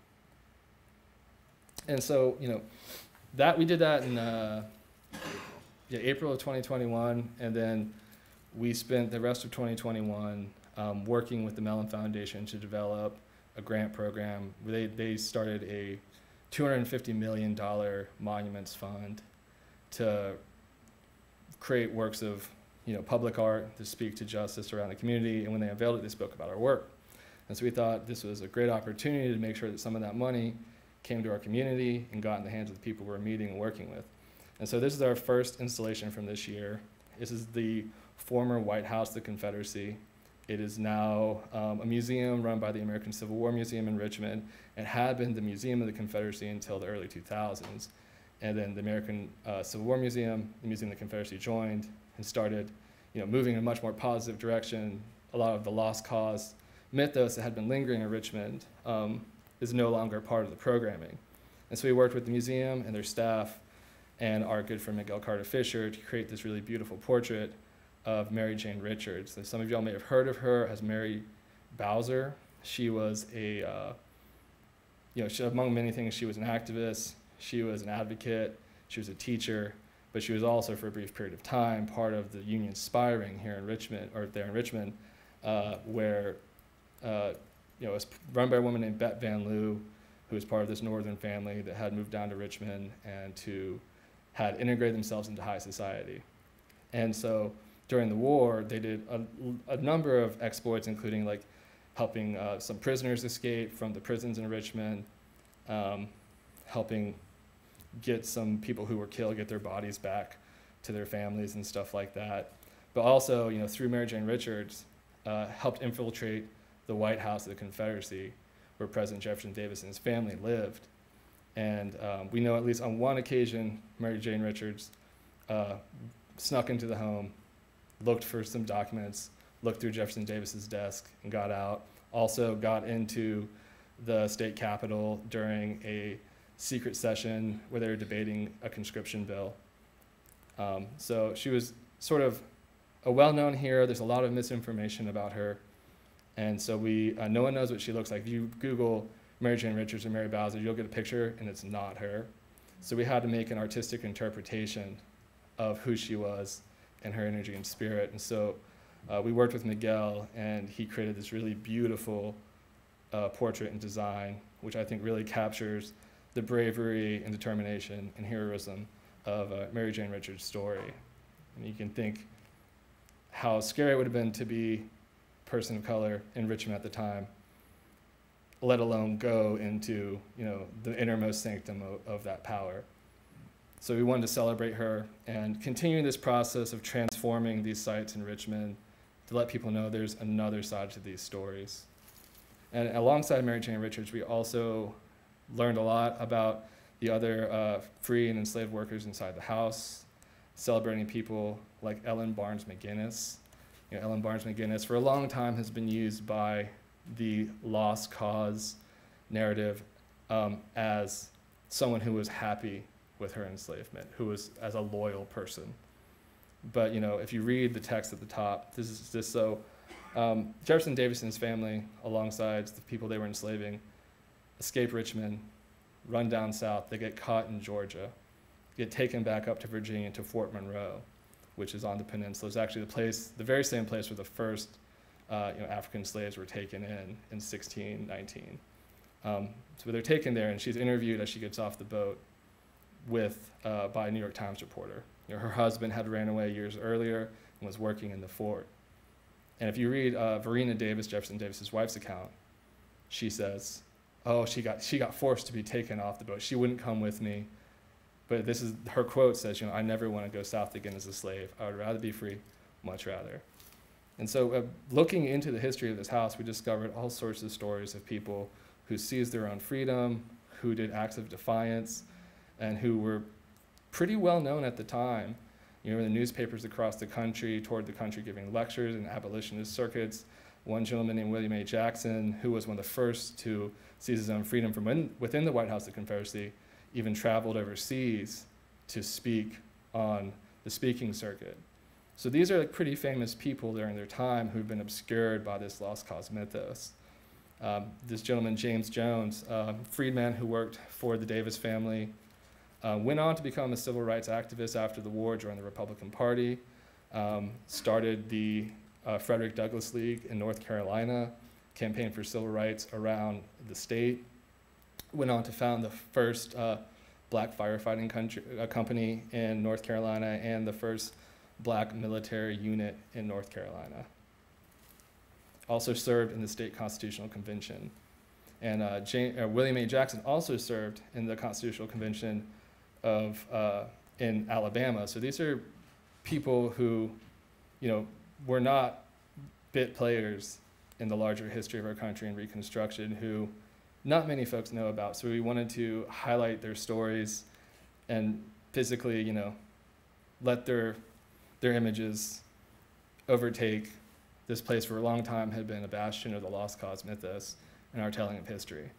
And so, you know, that we did that in uh, yeah, April of twenty twenty-one, and then we spent the rest of twenty twenty-one um, working with the Mellon Foundation to develop a grant program. They, they started a two hundred fifty million dollar monuments fund to create works of you know, public art to speak to justice around the community, and when they unveiled it, they spoke about our work. And so we thought this was a great opportunity to make sure that some of that money came to our community and got in the hands of the people we're meeting and working with. And so this is our first installation from this year. This is the former White House of the Confederacy. It is now um, a museum run by the American Civil War Museum in Richmond. It had been the Museum of the Confederacy until the early two thousands. And then the American uh, Civil War Museum, the Museum of the Confederacy joined and started you know, moving in a much more positive direction. A lot of the lost cause mythos that had been lingering in Richmond um, is no longer part of the programming. And so we worked with the museum and their staff and our good friend Miguel Carter Fisher to create this really beautiful portrait of Mary Jane Richards. And some of y'all may have heard of her as Mary Bowser. She was a, uh, you know, she, among many things, she was an activist, she was an advocate, she was a teacher, but she was also, for a brief period of time, part of the Union Spiring here in Richmond, or there in Richmond, uh, where, uh, you know, it was run by a woman named Bet Van Loo, who was part of this northern family that had moved down to Richmond and to had integrated themselves into high society. And so during the war, they did a, a number of exploits, including like helping uh, some prisoners escape from the prisons in Richmond, um, helping get some people who were killed, get their bodies back to their families and stuff like that. But also, you know, through Mary Jane Richards, uh, helped infiltrate the White House of the Confederacy, where President Jefferson Davis and his family lived. And um, we know at least on one occasion, Mary Jane Richards uh, snuck into the home, looked for some documents, looked through Jefferson Davis's desk and got out. Also got into the state capitol during a secret session where they were debating a conscription bill. Um, so she was sort of a well-known hero. There's a lot of misinformation about her. And so we, uh, no one knows what she looks like. If you Google Mary Jane Richards or Mary Bowser, you'll get a picture and it's not her. So we had to make an artistic interpretation of who she was and her energy and spirit. And so uh, we worked with Miguel, and he created this really beautiful uh, portrait and design, which I think really captures the bravery and determination and heroism of uh, Mary Jane Richards' story. And you can think how scary it would have been to be a person of color in Richmond at the time, let alone go into, you know, the innermost sanctum of, of that power. So we wanted to celebrate her and continue this process of transforming these sites in Richmond to let people know there's another side to these stories. And alongside Mary Jane Richards, we also learned a lot about the other uh, free and enslaved workers inside the house, celebrating people like Ellen Barnes McGinnis. You know, Ellen Barnes McGinnis for a long time has been used by the lost cause narrative um, as someone who was happy with her enslavement, who was as a loyal person. But you know, if you read the text at the top, this is just so, um, Jefferson Davis and his family, alongside the people they were enslaving, escape Richmond, run down south, they get caught in Georgia, get taken back up to Virginia to Fort Monroe, which is on the peninsula. It's actually the place, the very same place where the first uh, you know, African slaves were taken in in sixteen nineteen. Um, so they're taken there, and she's interviewed as she gets off the boat with, uh, by a New York Times reporter. You know, her husband had ran away years earlier and was working in the fort. And if you read uh, Verena Davis, Jefferson Davis's wife's account, she says, oh, she got, she got forced to be taken off the boat. She wouldn't come with me. But this is, her quote says, you know, I never want to go south again as a slave. I would rather be free, much rather. And so uh, looking into the history of this house, we discovered all sorts of stories of people who seized their own freedom, who did acts of defiance, and who were pretty well known at the time. You know, in the newspapers across the country, toured the country giving lectures in abolitionist circuits. One gentleman named William A. Jackson, who was one of the first to seize his own freedom from in, within the White House of the Confederacy, even traveled overseas to speak on the speaking circuit. So these are like pretty famous people during their time who've been obscured by this lost cause mythos. Um, this gentleman, James Jones, a freedman who worked for the Davis family, uh, went on to become a civil rights activist after the war, joined the Republican Party, um, started the uh, Frederick Douglass League in North Carolina, campaigned for civil rights around the state, went on to found the first uh, black firefighting country, uh, company in North Carolina and the first black military unit in North Carolina. Also served in the state constitutional convention. And uh, Jane, uh, William A. Jackson also served in the constitutional convention of, uh, in Alabama. So these are people who, you know, were not bit players in the larger history of our country and Reconstruction, who not many folks know about. So we wanted to highlight their stories and physically, you know, let their, their images overtake this place for a long time had been a bastion of the lost cause mythos in our telling of history.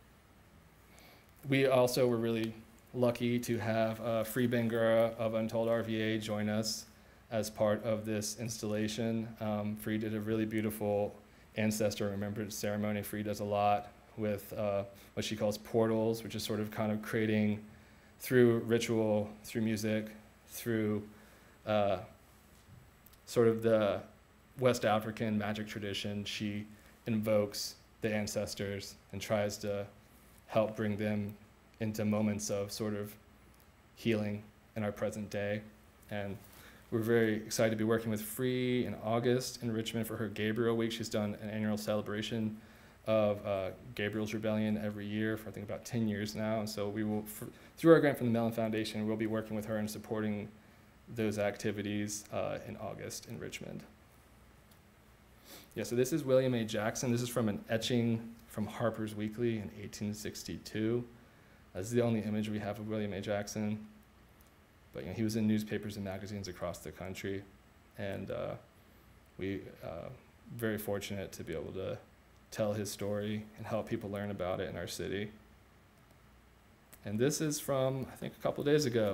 We also were really lucky to have uh, Free Bangura of Untold R V A join us as part of this installation. Um, Free did a really beautiful ancestor remembrance ceremony. Free does a lot with uh, what she calls portals, which is sort of kind of creating through ritual, through music, through uh, sort of the West African magic tradition. She invokes the ancestors and tries to help bring them into moments of sort of healing in our present day. And we're very excited to be working with Free in August in Richmond for her Gabriel Week. She's done an annual celebration of uh, Gabriel's Rebellion every year for I think about ten years now. And so we will, for, through our grant from the Mellon Foundation, we'll be working with her and supporting those activities uh, in August in Richmond. Yeah, so this is William A. Jackson. This is from an etching from Harper's Weekly in eighteen sixty-two. This is the only image we have of William A. Jackson. But you know, he was in newspapers and magazines across the country, and uh, we uh, very fortunate to be able to tell his story and help people learn about it in our city. And this is from, I think, a couple days ago.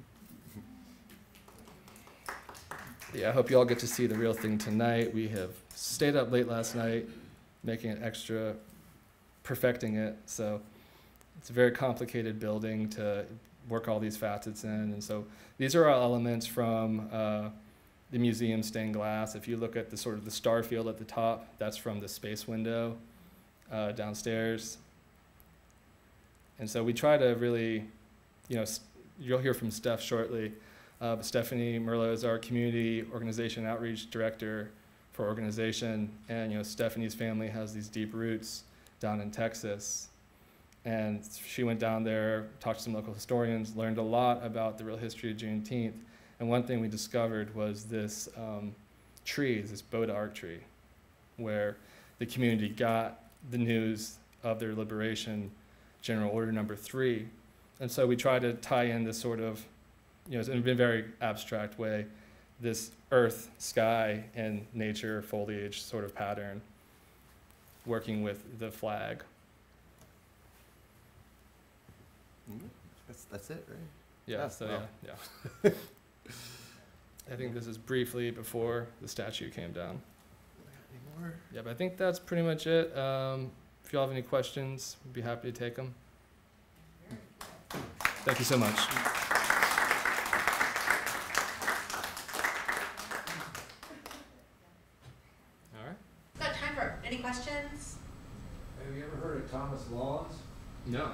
Yeah, I hope you all get to see the real thing tonight. We have stayed up late last night, making it extra, perfecting it. So it's a very complicated building to work all these facets in. And so these are all elements from uh, the museum stained glass. If you look at the sort of the star field at the top, that's from the space window uh, downstairs. And so we try to really, you know, you'll hear from Steph shortly, uh, but Stephanie Merlot is our community organization outreach director for organization. And, you know, Stephanie's family has these deep roots down in Texas. And she went down there, talked to some local historians, learned a lot about the real history of Juneteenth. And one thing we discovered was this um, tree, this Boda Arc tree, where the community got the news of their liberation, General Order Number Three. And so we try to tie in this sort of, you know, in a very abstract way, this earth, sky, and nature foliage sort of pattern, working with the flag. That's, that's it, right? Yeah, Yeah, so wow. yeah, yeah. I think this is briefly before the statue came down. Any more? Yeah, but I think that's pretty much it. Um, if you all have any questions, we'd be happy to take them. Thank you so much. All right. Got time for any questions? Have you ever heard of Thomas Laws? No.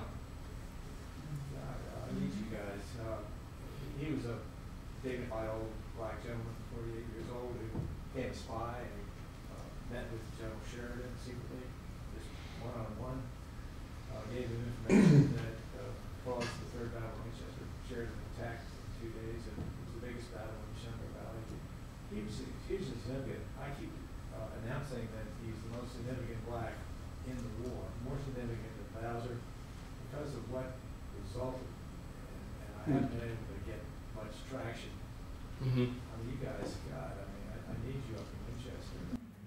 I meet you guys. Uh, he was a dignified old black gentleman, forty-eight years old, who became a spy and uh, met with General Sheridan secretly, just one-on-one. Uh, gave him information that uh, caused the Third Battle of Winchester. Sheridan attacked in two days, and it was the biggest battle in the Shenandoah Valley. He was hugely significant. I keep uh, announcing that he's the most significant black in the war, more significant than Bowser, because of what resulted. I haven't been able to get much traction. Mm-hmm. I mean, you guys, God, I mean, I, I need you up in Winchester.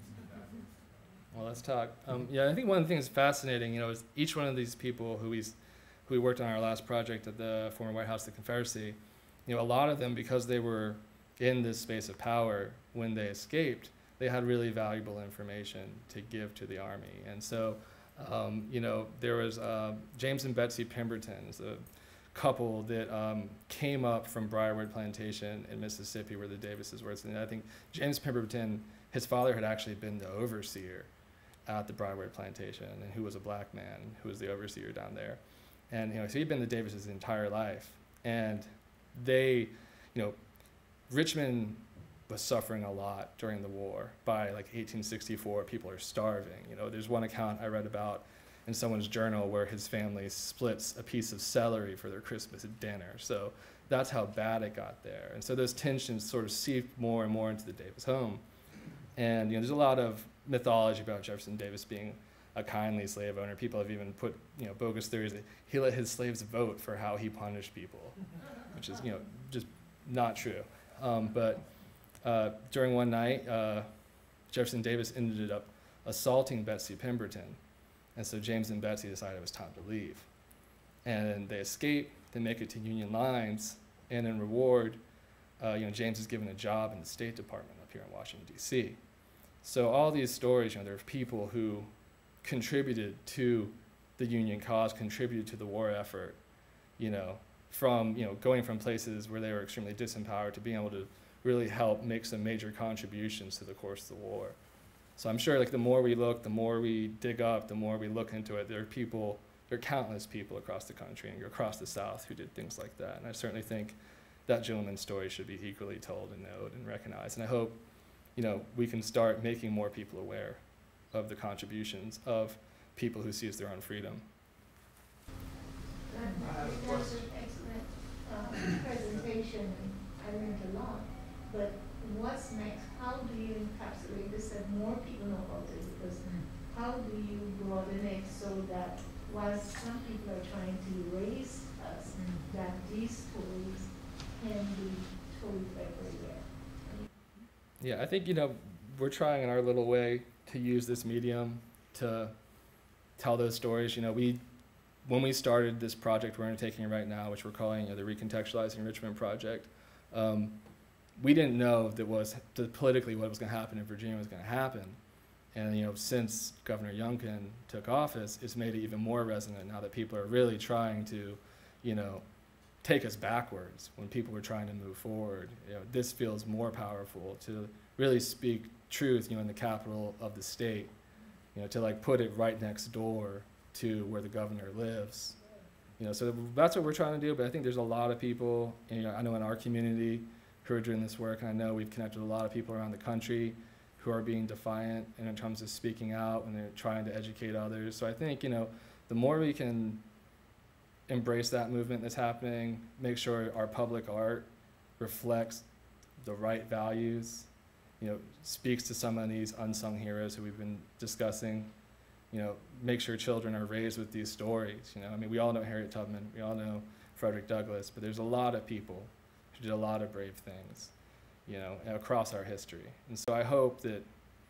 Well, let's talk. Um, yeah, I think one of the things fascinating, you know, is each one of these people who we, who we worked on our last project at the former White House, the Confederacy, you know, a lot of them, because they were in this space of power, when they escaped, they had really valuable information to give to the Army. And so, um, you know, there was uh, James and Betsy Pemberton, a couple that um, came up from Briarwood Plantation in Mississippi, where the Davises were. And I think James Pemberton, his father had actually been the overseer at the Briarwood Plantation, and who was a black man, who was the overseer down there. And you know, so he'd been the Davises his entire life. And they, you know, Richmond was suffering a lot during the war. By like eighteen sixty-four, people are starving. You know, there's one account I read about in someone's journal where his family splits a piece of celery for their Christmas dinner. So that's how bad it got there. And so those tensions sort of seeped more and more into the Davis home. And you know, there's a lot of mythology about Jefferson Davis being a kindly slave owner. People have even put, you know, bogus theories that he let his slaves vote for how he punished people, which is, you know, just not true. Um, but uh, during one night, uh, Jefferson Davis ended up assaulting Betsy Pemberton. And so James and Betsy decided it was time to leave. And they escape, they make it to Union lines, and in reward, uh, you know, James is given a job in the State Department up here in Washington, D C So all these stories, you know, there are people who contributed to the Union cause, contributed to the war effort, you know, from, you know, going from places where they were extremely disempowered to being able to really help make some major contributions to the course of the war. So I'm sure, like, the more we look, the more we dig up, the more we look into it, there are people, there are countless people across the country and across the South who did things like that. And I certainly think that gentleman's story should be equally told and known and recognized. And I hope, you know, we can start making more people aware of the contributions of people who seize their own freedom. That was an excellent uh, presentation. I learned a lot. But what's next? How do you encapsulate this that more people know about it? Because how do you broaden it so that while some people are trying to erase us, that these stories can be told everywhere? Yeah, I think, you know, we're trying in our little way to use this medium to tell those stories. You know, we, when we started this project we're undertaking right now, which we're calling, you know, the Recontextualizing Richmond Project, um, we didn't know that was that politically what was going to happen in Virginia was going to happen. And, you know, since Governor Youngkin took office, it's made it even more resonant now that people are really trying to, you know, take us backwards when people were trying to move forward. You know, this feels more powerful to really speak truth, you know, in the capital of the state, you know, to like put it right next door to where the governor lives. You know, so that's what we're trying to do, but I think there's a lot of people, you know, I know in our community who are doing this work, and I know we've connected with a lot of people around the country who are being defiant and in terms of speaking out and they're trying to educate others. So I think, you know, the more we can embrace that movement that's happening, make sure our public art reflects the right values, you know, speaks to some of these unsung heroes who we've been discussing, you know, make sure children are raised with these stories. You know, I mean, we all know Harriet Tubman, we all know Frederick Douglass, but there's a lot of people who did a lot of brave things, you know, across our history. And so I hope that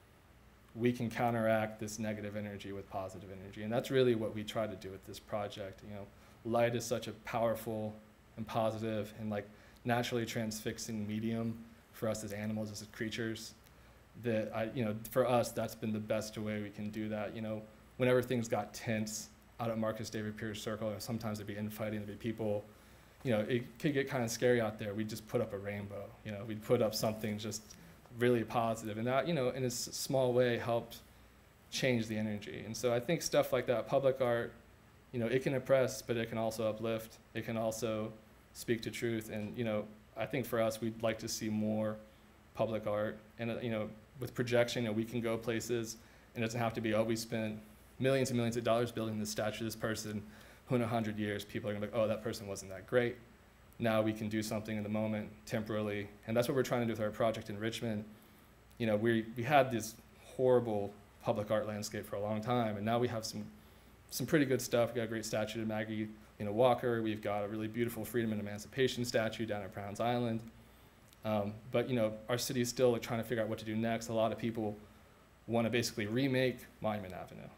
we can counteract this negative energy with positive energy. And that's really what we try to do with this project. You know, light is such a powerful and positive and like naturally transfixing medium for us as animals, as creatures, that I, you know, for us, that's been the best way we can do that. You know, whenever things got tense out at Marcus David Pierce Circle, sometimes there'd be infighting, there'd be people, you know, it could get kind of scary out there. We'd just put up a rainbow, you know, we'd put up something just really positive. And that, you know, in a s small way helped change the energy. And so I think stuff like that, public art, you know, it can oppress, but it can also uplift. It can also speak to truth. And, you know, I think for us, we'd like to see more public art. And, uh, you know, with projection, you know, we can go places, and it doesn't have to be, oh, we spent millions and millions of dollars building this statue of this person, who in a hundred years, people are gonna be like, oh, that person wasn't that great. Now we can do something in the moment, temporarily. And that's what we're trying to do with our project in Richmond. You know, we, we had this horrible public art landscape for a long time, and now we have some, some pretty good stuff. We got a great statue to Maggie, you know, Walker. We've got a really beautiful freedom and emancipation statue down at Browns Island. Um, but, you know, our city is still like, trying to figure out what to do next. A lot of people want to basically remake Monument Avenue.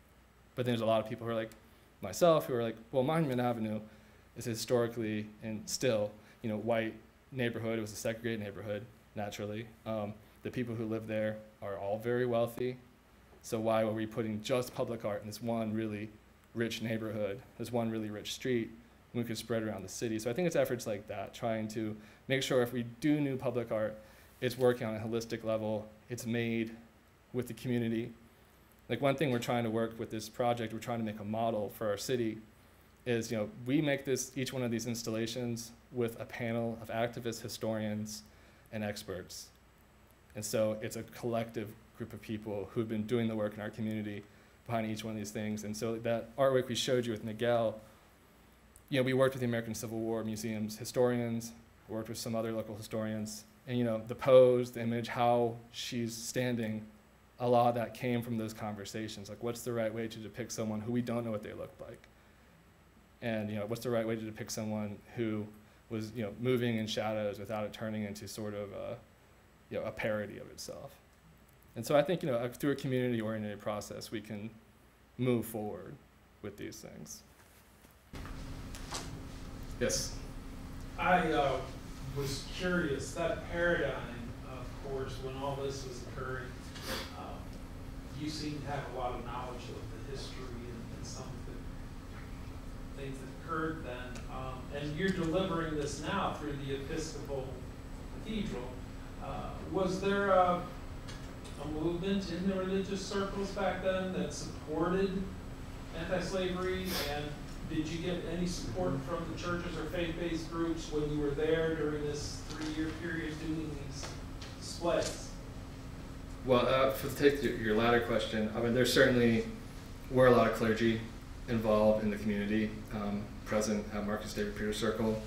But then there's a lot of people who are like myself who are like, well, Monument Avenue is historically and still, you know, white neighborhood. It was a segregated neighborhood, naturally. Um, the people who live there are all very wealthy. So why were we putting just public art in this one really rich neighborhood, this one really rich street, and we could spread around the city? So I think it's efforts like that, trying to make sure if we do new public art, it's working on a holistic level, it's made with the community. Like one thing we're trying to work with this project, we're trying to make a model for our city, is, you know, we make this, each one of these installations with a panel of activists, historians, and experts. And so it's a collective group of people who've been doing the work in our community behind each one of these things. And so that artwork we showed you with Miguel, you know, we worked with the American Civil War Museum's historians, worked with some other local historians, and, you know, the pose, the image, how she's standing, a lot of that came from those conversations. Like, what's the right way to depict someone who we don't know what they look like? And, you know, what's the right way to depict someone who was, you know, moving in shadows without it turning into sort of a, you know, a parody of itself? And so I think, you know, through a community-oriented process, we can move forward with these things. Yes? I uh, was curious, that paradigm, of course, when all this was occurring, um, you seem to have a lot of knowledge of the history and, and some of the things that occurred then. Um, and you're delivering this now through the Episcopal Cathedral. Uh, was there a, a movement in the religious circles back then that supported anti-slavery, and did you get any support from the churches or faith-based groups when you were there during this three-year period doing these displays? Well, uh, for to take your, your latter question, I mean, there certainly were a lot of clergy involved in the community, um, present at Marcus David Peter Circle.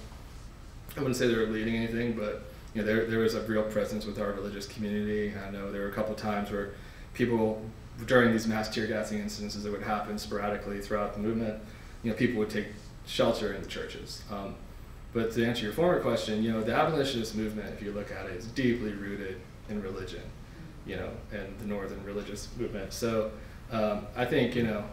I wouldn't say they were leading anything, but you know, there there was a real presence with our religious community. I know there were a couple times where people, during these mass tear gassing incidences that would happen sporadically throughout the movement, you know, people would take shelter in the churches. Um, but to answer your former question, you know, the abolitionist movement, if you look at it, is deeply rooted in religion, you know, and the northern religious movement. So um, I think, you know,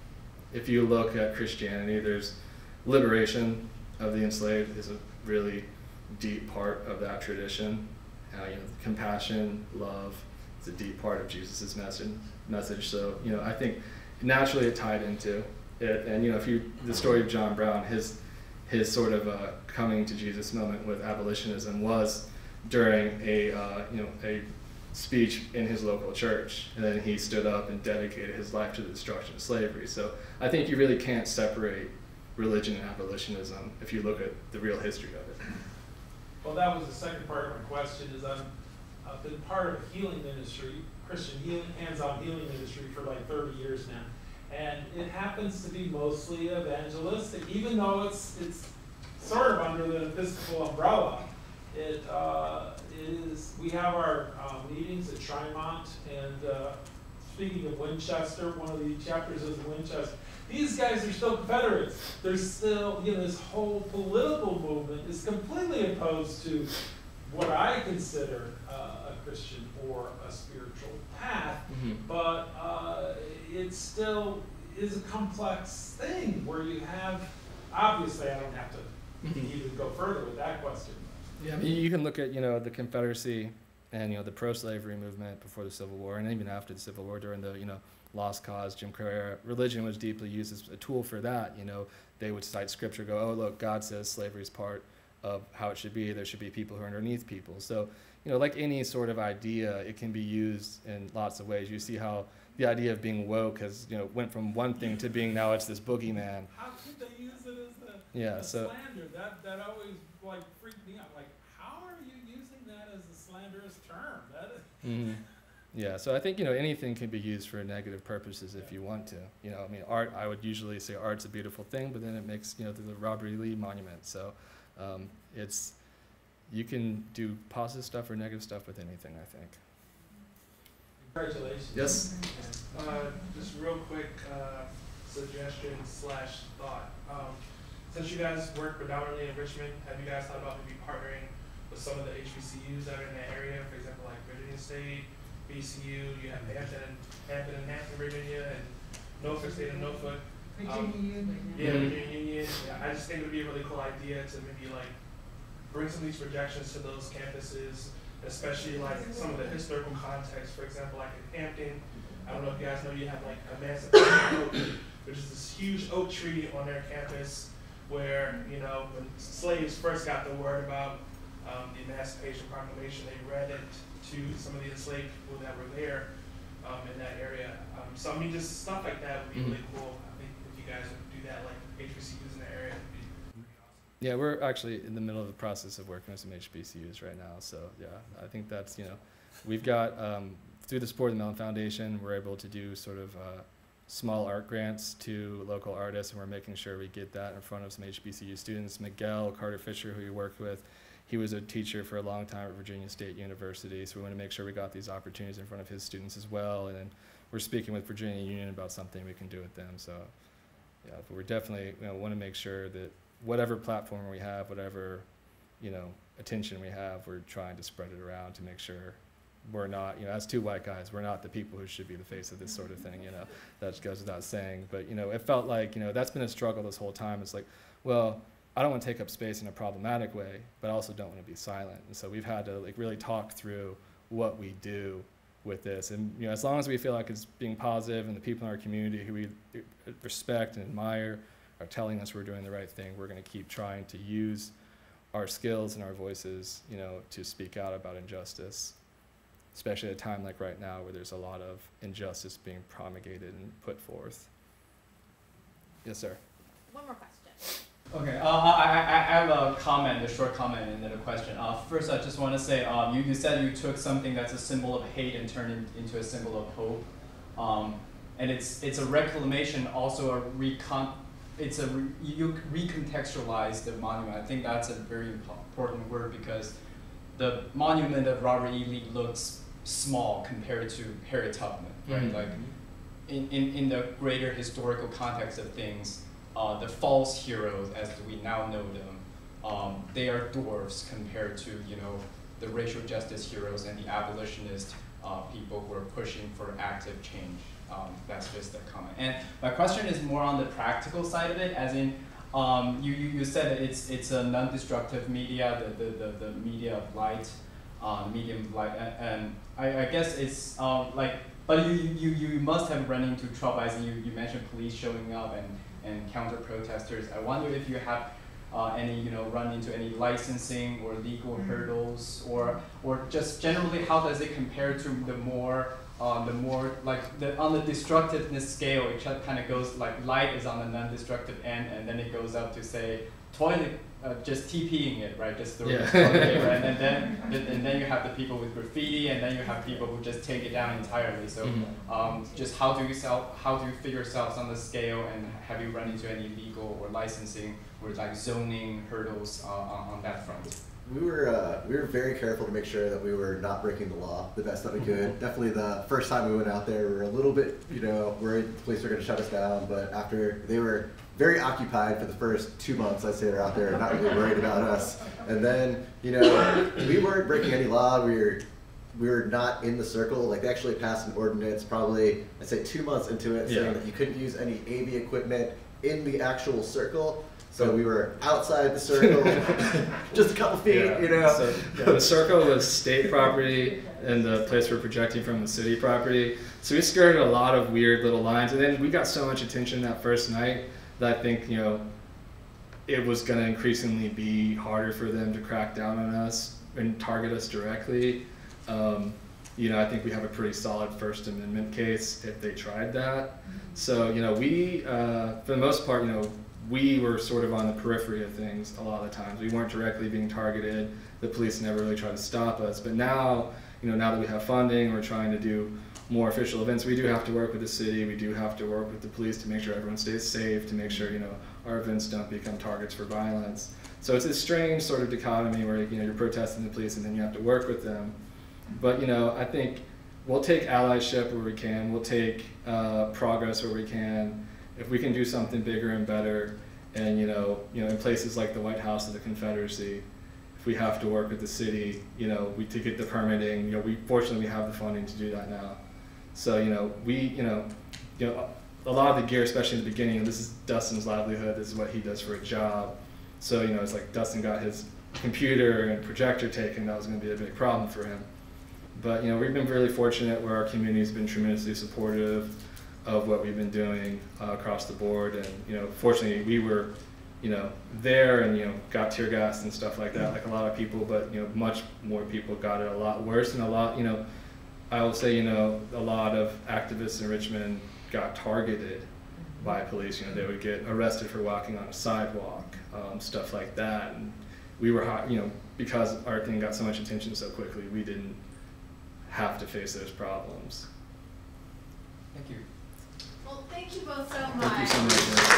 if you look at Christianity, there's liberation of the enslaved is a really deep part of that tradition. Uh, you know, compassion, love, is a deep part of Jesus's message. Message. So, you know, I think naturally it tied into it. And you know, if you the story of John Brown, his his sort of uh, coming to Jesus moment with abolitionism was during a uh, you know a speech in his local church, and then he stood up and dedicated his life to the destruction of slavery. So I think you really can't separate religion and abolitionism if you look at the real history of it. Well, that was the second part of my question. Is I'm I've been part of a healing ministry, Christian healing, hands-on healing ministry for like thirty years now, and it happens to be mostly evangelistic, even though it's it's sort of under the Episcopal umbrella. It uh, is. We have our uh, meetings at Tremont, and uh, speaking of Winchester, one of the chapters is Winchester. These guys are still Confederates. They're still, you know, this whole political movement is completely opposed to what I consider uh, a Christian or a spiritual path, mm-hmm. but uh, it still is a complex thing where you have, obviously I don't have to mm-hmm. even go further with that question. Yeah, I mean, you can look at, you know, the Confederacy and, you know, the pro-slavery movement before the Civil War, and even after the Civil War during the, you know, Lost Cause, Jim Crow era. Religion was deeply used as a tool for that. You know, they would cite scripture, go, oh, look, God says slavery is part of how it should be. There should be people who are underneath people. So, you know, like any sort of idea, it can be used in lots of ways. You see how the idea of being woke has, you know, went from one thing to being now it's this boogeyman. How could they use it as the, yeah, the so, slander? That, that always, like, freaked me out. Like, how are you using that as a slanderous term? That is mm-hmm. Yeah, so I think, you know, anything can be used for negative purposes if you want to. You know, I mean, art, I would usually say art's a beautiful thing, but then it makes, you know, the, the Robert E. Lee monument. So um, it's, you can do positive stuff or negative stuff with anything, I think. Congratulations. Yes? Uh, just real quick uh, suggestion slash thought. Um, since you guys work predominantly in Richmond, have you guys thought about maybe partnering with some of the H B C Us that are in that area? For example, like Virginia State, B C U, you have Hampton and Hampton and Hampton, Virginia, and Norfolk State and Norfolk. Virginia um, Union. Yeah, Virginia Union. Yeah, I just think it would be a really cool idea to maybe like bring some of these projections to those campuses, especially like some of the historical context. For example, like in Hampton, I don't know if you guys know, you have like Emancipation Oak, which is this huge oak tree on their campus where, you know, when slaves first got the word about um, the Emancipation Proclamation, they read it to some of the enslaved people that were there um, in that area. Um, so I mean, just stuff like that would be mm-hmm. really cool. I think if you guys would do that, like H B C Us in the area, would be pretty awesome. Yeah, we're actually in the middle of the process of working with some H B C Us right now. So yeah, I think that's, you know, we've got, um, through the Support of the Mellon Foundation, we're able to do sort of uh, small art grants to local artists, and we're making sure we get that in front of some H B C U students. Miguel Carter Fisher, who we worked with, he was a teacher for a long time at Virginia State University, so we want to make sure we got these opportunities in front of his students as well. And then we're speaking with Virginia Union about something we can do with them. So yeah, but we're definitely, you know, want to make sure that whatever platform we have, whatever, you know, attention we have, we're trying to spread it around to make sure we're not, you know, as two white guys, we're not the people who should be the face of this sort of thing, you know, that goes without saying. But, you know, it felt like, you know, that's been a struggle this whole time. It's like, well, I don't want to take up space in a problematic way, but I also don't want to be silent. And so we've had to like really talk through what we do with this. And you know, as long as we feel like it's being positive and the people in our community who we respect and admire are telling us we're doing the right thing, we're going to keep trying to use our skills and our voices, you know, to speak out about injustice, especially at a time like right now where there's a lot of injustice being promulgated and put forth. Yes, sir. One more question. Okay, uh, I, I, I have a comment, a short comment, and then a question. Uh, first, I just want to say, um, you, you said you took something that's a symbol of hate and turned it into a symbol of hope. Um, and it's, it's a reclamation, also a recon, it's a, re, you recontextualize the monument. I think that's a very important word because the monument of Robert E. Lee looks small compared to Harriet Tubman, right? Mm-hmm. Like, in, in, in the greater historical context of things, Uh, the false heroes, as we now know them, um, they are dwarfs compared to, you know, the racial justice heroes and the abolitionist uh, people who are pushing for active change. Um, that's just a comment. And my question is more on the practical side of it, as in, um, you, you, you said it's it's a non-destructive media, the, the, the, the media of light, uh, medium of light, and, and I, I guess it's um, like, but you, you, you must have run into trouble, as in you, you mentioned police showing up and and counter-protesters. I wonder if you have uh, any, you know, run into any licensing or legal hurdles, or or just generally, how does it compare to the more, uh, the more like the on the destructiveness scale? It kind of goes like light is on the non-destructive end, and then it goes up to say toilet, uh, just TPing it, right? Just throwing yeah. it toilet paper, and, and then and then you have the people with graffiti, and then you have people who just take it down entirely. So, mm-hmm. um, just how do you sell? How do you figure yourselves on the scale? And have you run into any legal or licensing or like zoning hurdles uh, on, on that front? We were uh, we were very careful to make sure that we were not breaking the law the best that we could. Mm-hmm. Definitely the first time we went out there, we were a little bit, you know, worried the police were going to shut us down. But after, they were very occupied for the first two months, I'd say they're out there, not really worried about us. And then, you know, we weren't breaking any law. We were we were not in the circle. Like, they actually passed an ordinance probably, I'd say two months into it, saying yeah. that you couldn't use any A V equipment in the actual circle. So we were outside the circle, just a couple feet, yeah. you know. So yeah, the circle was state property, and the place we're projecting from was city property. So we skirted a lot of weird little lines, and then we got so much attention that first night that I think, you know, it was going to increasingly be harder for them to crack down on us and target us directly. Um, you know, I think we have a pretty solid First Amendment case if they tried that. So, you know, we, uh, for the most part, you know, we were sort of on the periphery of things a lot of the times. We weren't directly being targeted. The police never really tried to stop us. But now, you know, now that we have funding, we're trying to do more official events. We do have to work with the city. We do have to work with the police to make sure everyone stays safe, to make sure, you know, our events don't become targets for violence. So it's this strange sort of dichotomy where, you know, you're protesting the police and then you have to work with them. But, you know, I think we'll take allyship where we can. We'll take uh, progress where we can. If we can do something bigger and better, and you know, you know, in places like the White House of the Confederacy, if we have to work with the city, you know, we to get the permitting. You know, we fortunately we have the funding to do that now. So you know, we, you know, you know, a lot of the gear, especially in the beginning, this is Dustin's livelihood. This is what he does for a job. So you know, it's like Dustin got his computer and projector taken. That was going to be a big problem for him. But you know, we've been really fortunate where our community has been tremendously supportive of what we've been doing uh, across the board, and you know, fortunately, we were, you know, there and you know, got tear gas and stuff like that, like a lot of people. But you know, much more people got it a lot worse, and a lot, you know, I will say, you know, a lot of activists in Richmond got targeted by police. You know, they would get arrested for walking on a sidewalk, um, stuff like that. And we were, you know, because our thing got so much attention so quickly, we didn't have to face those problems. Thank you. Well, thank you both so much. Thank you so much.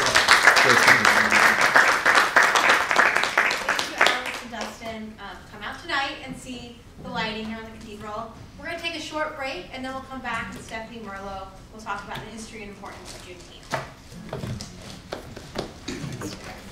Thank you, Alex and Dustin. Um, come out tonight and see the lighting here on the cathedral. We're going to take a short break, and then we'll come back with Stephanie Merlo. We'll talk about the history and importance of Juneteenth.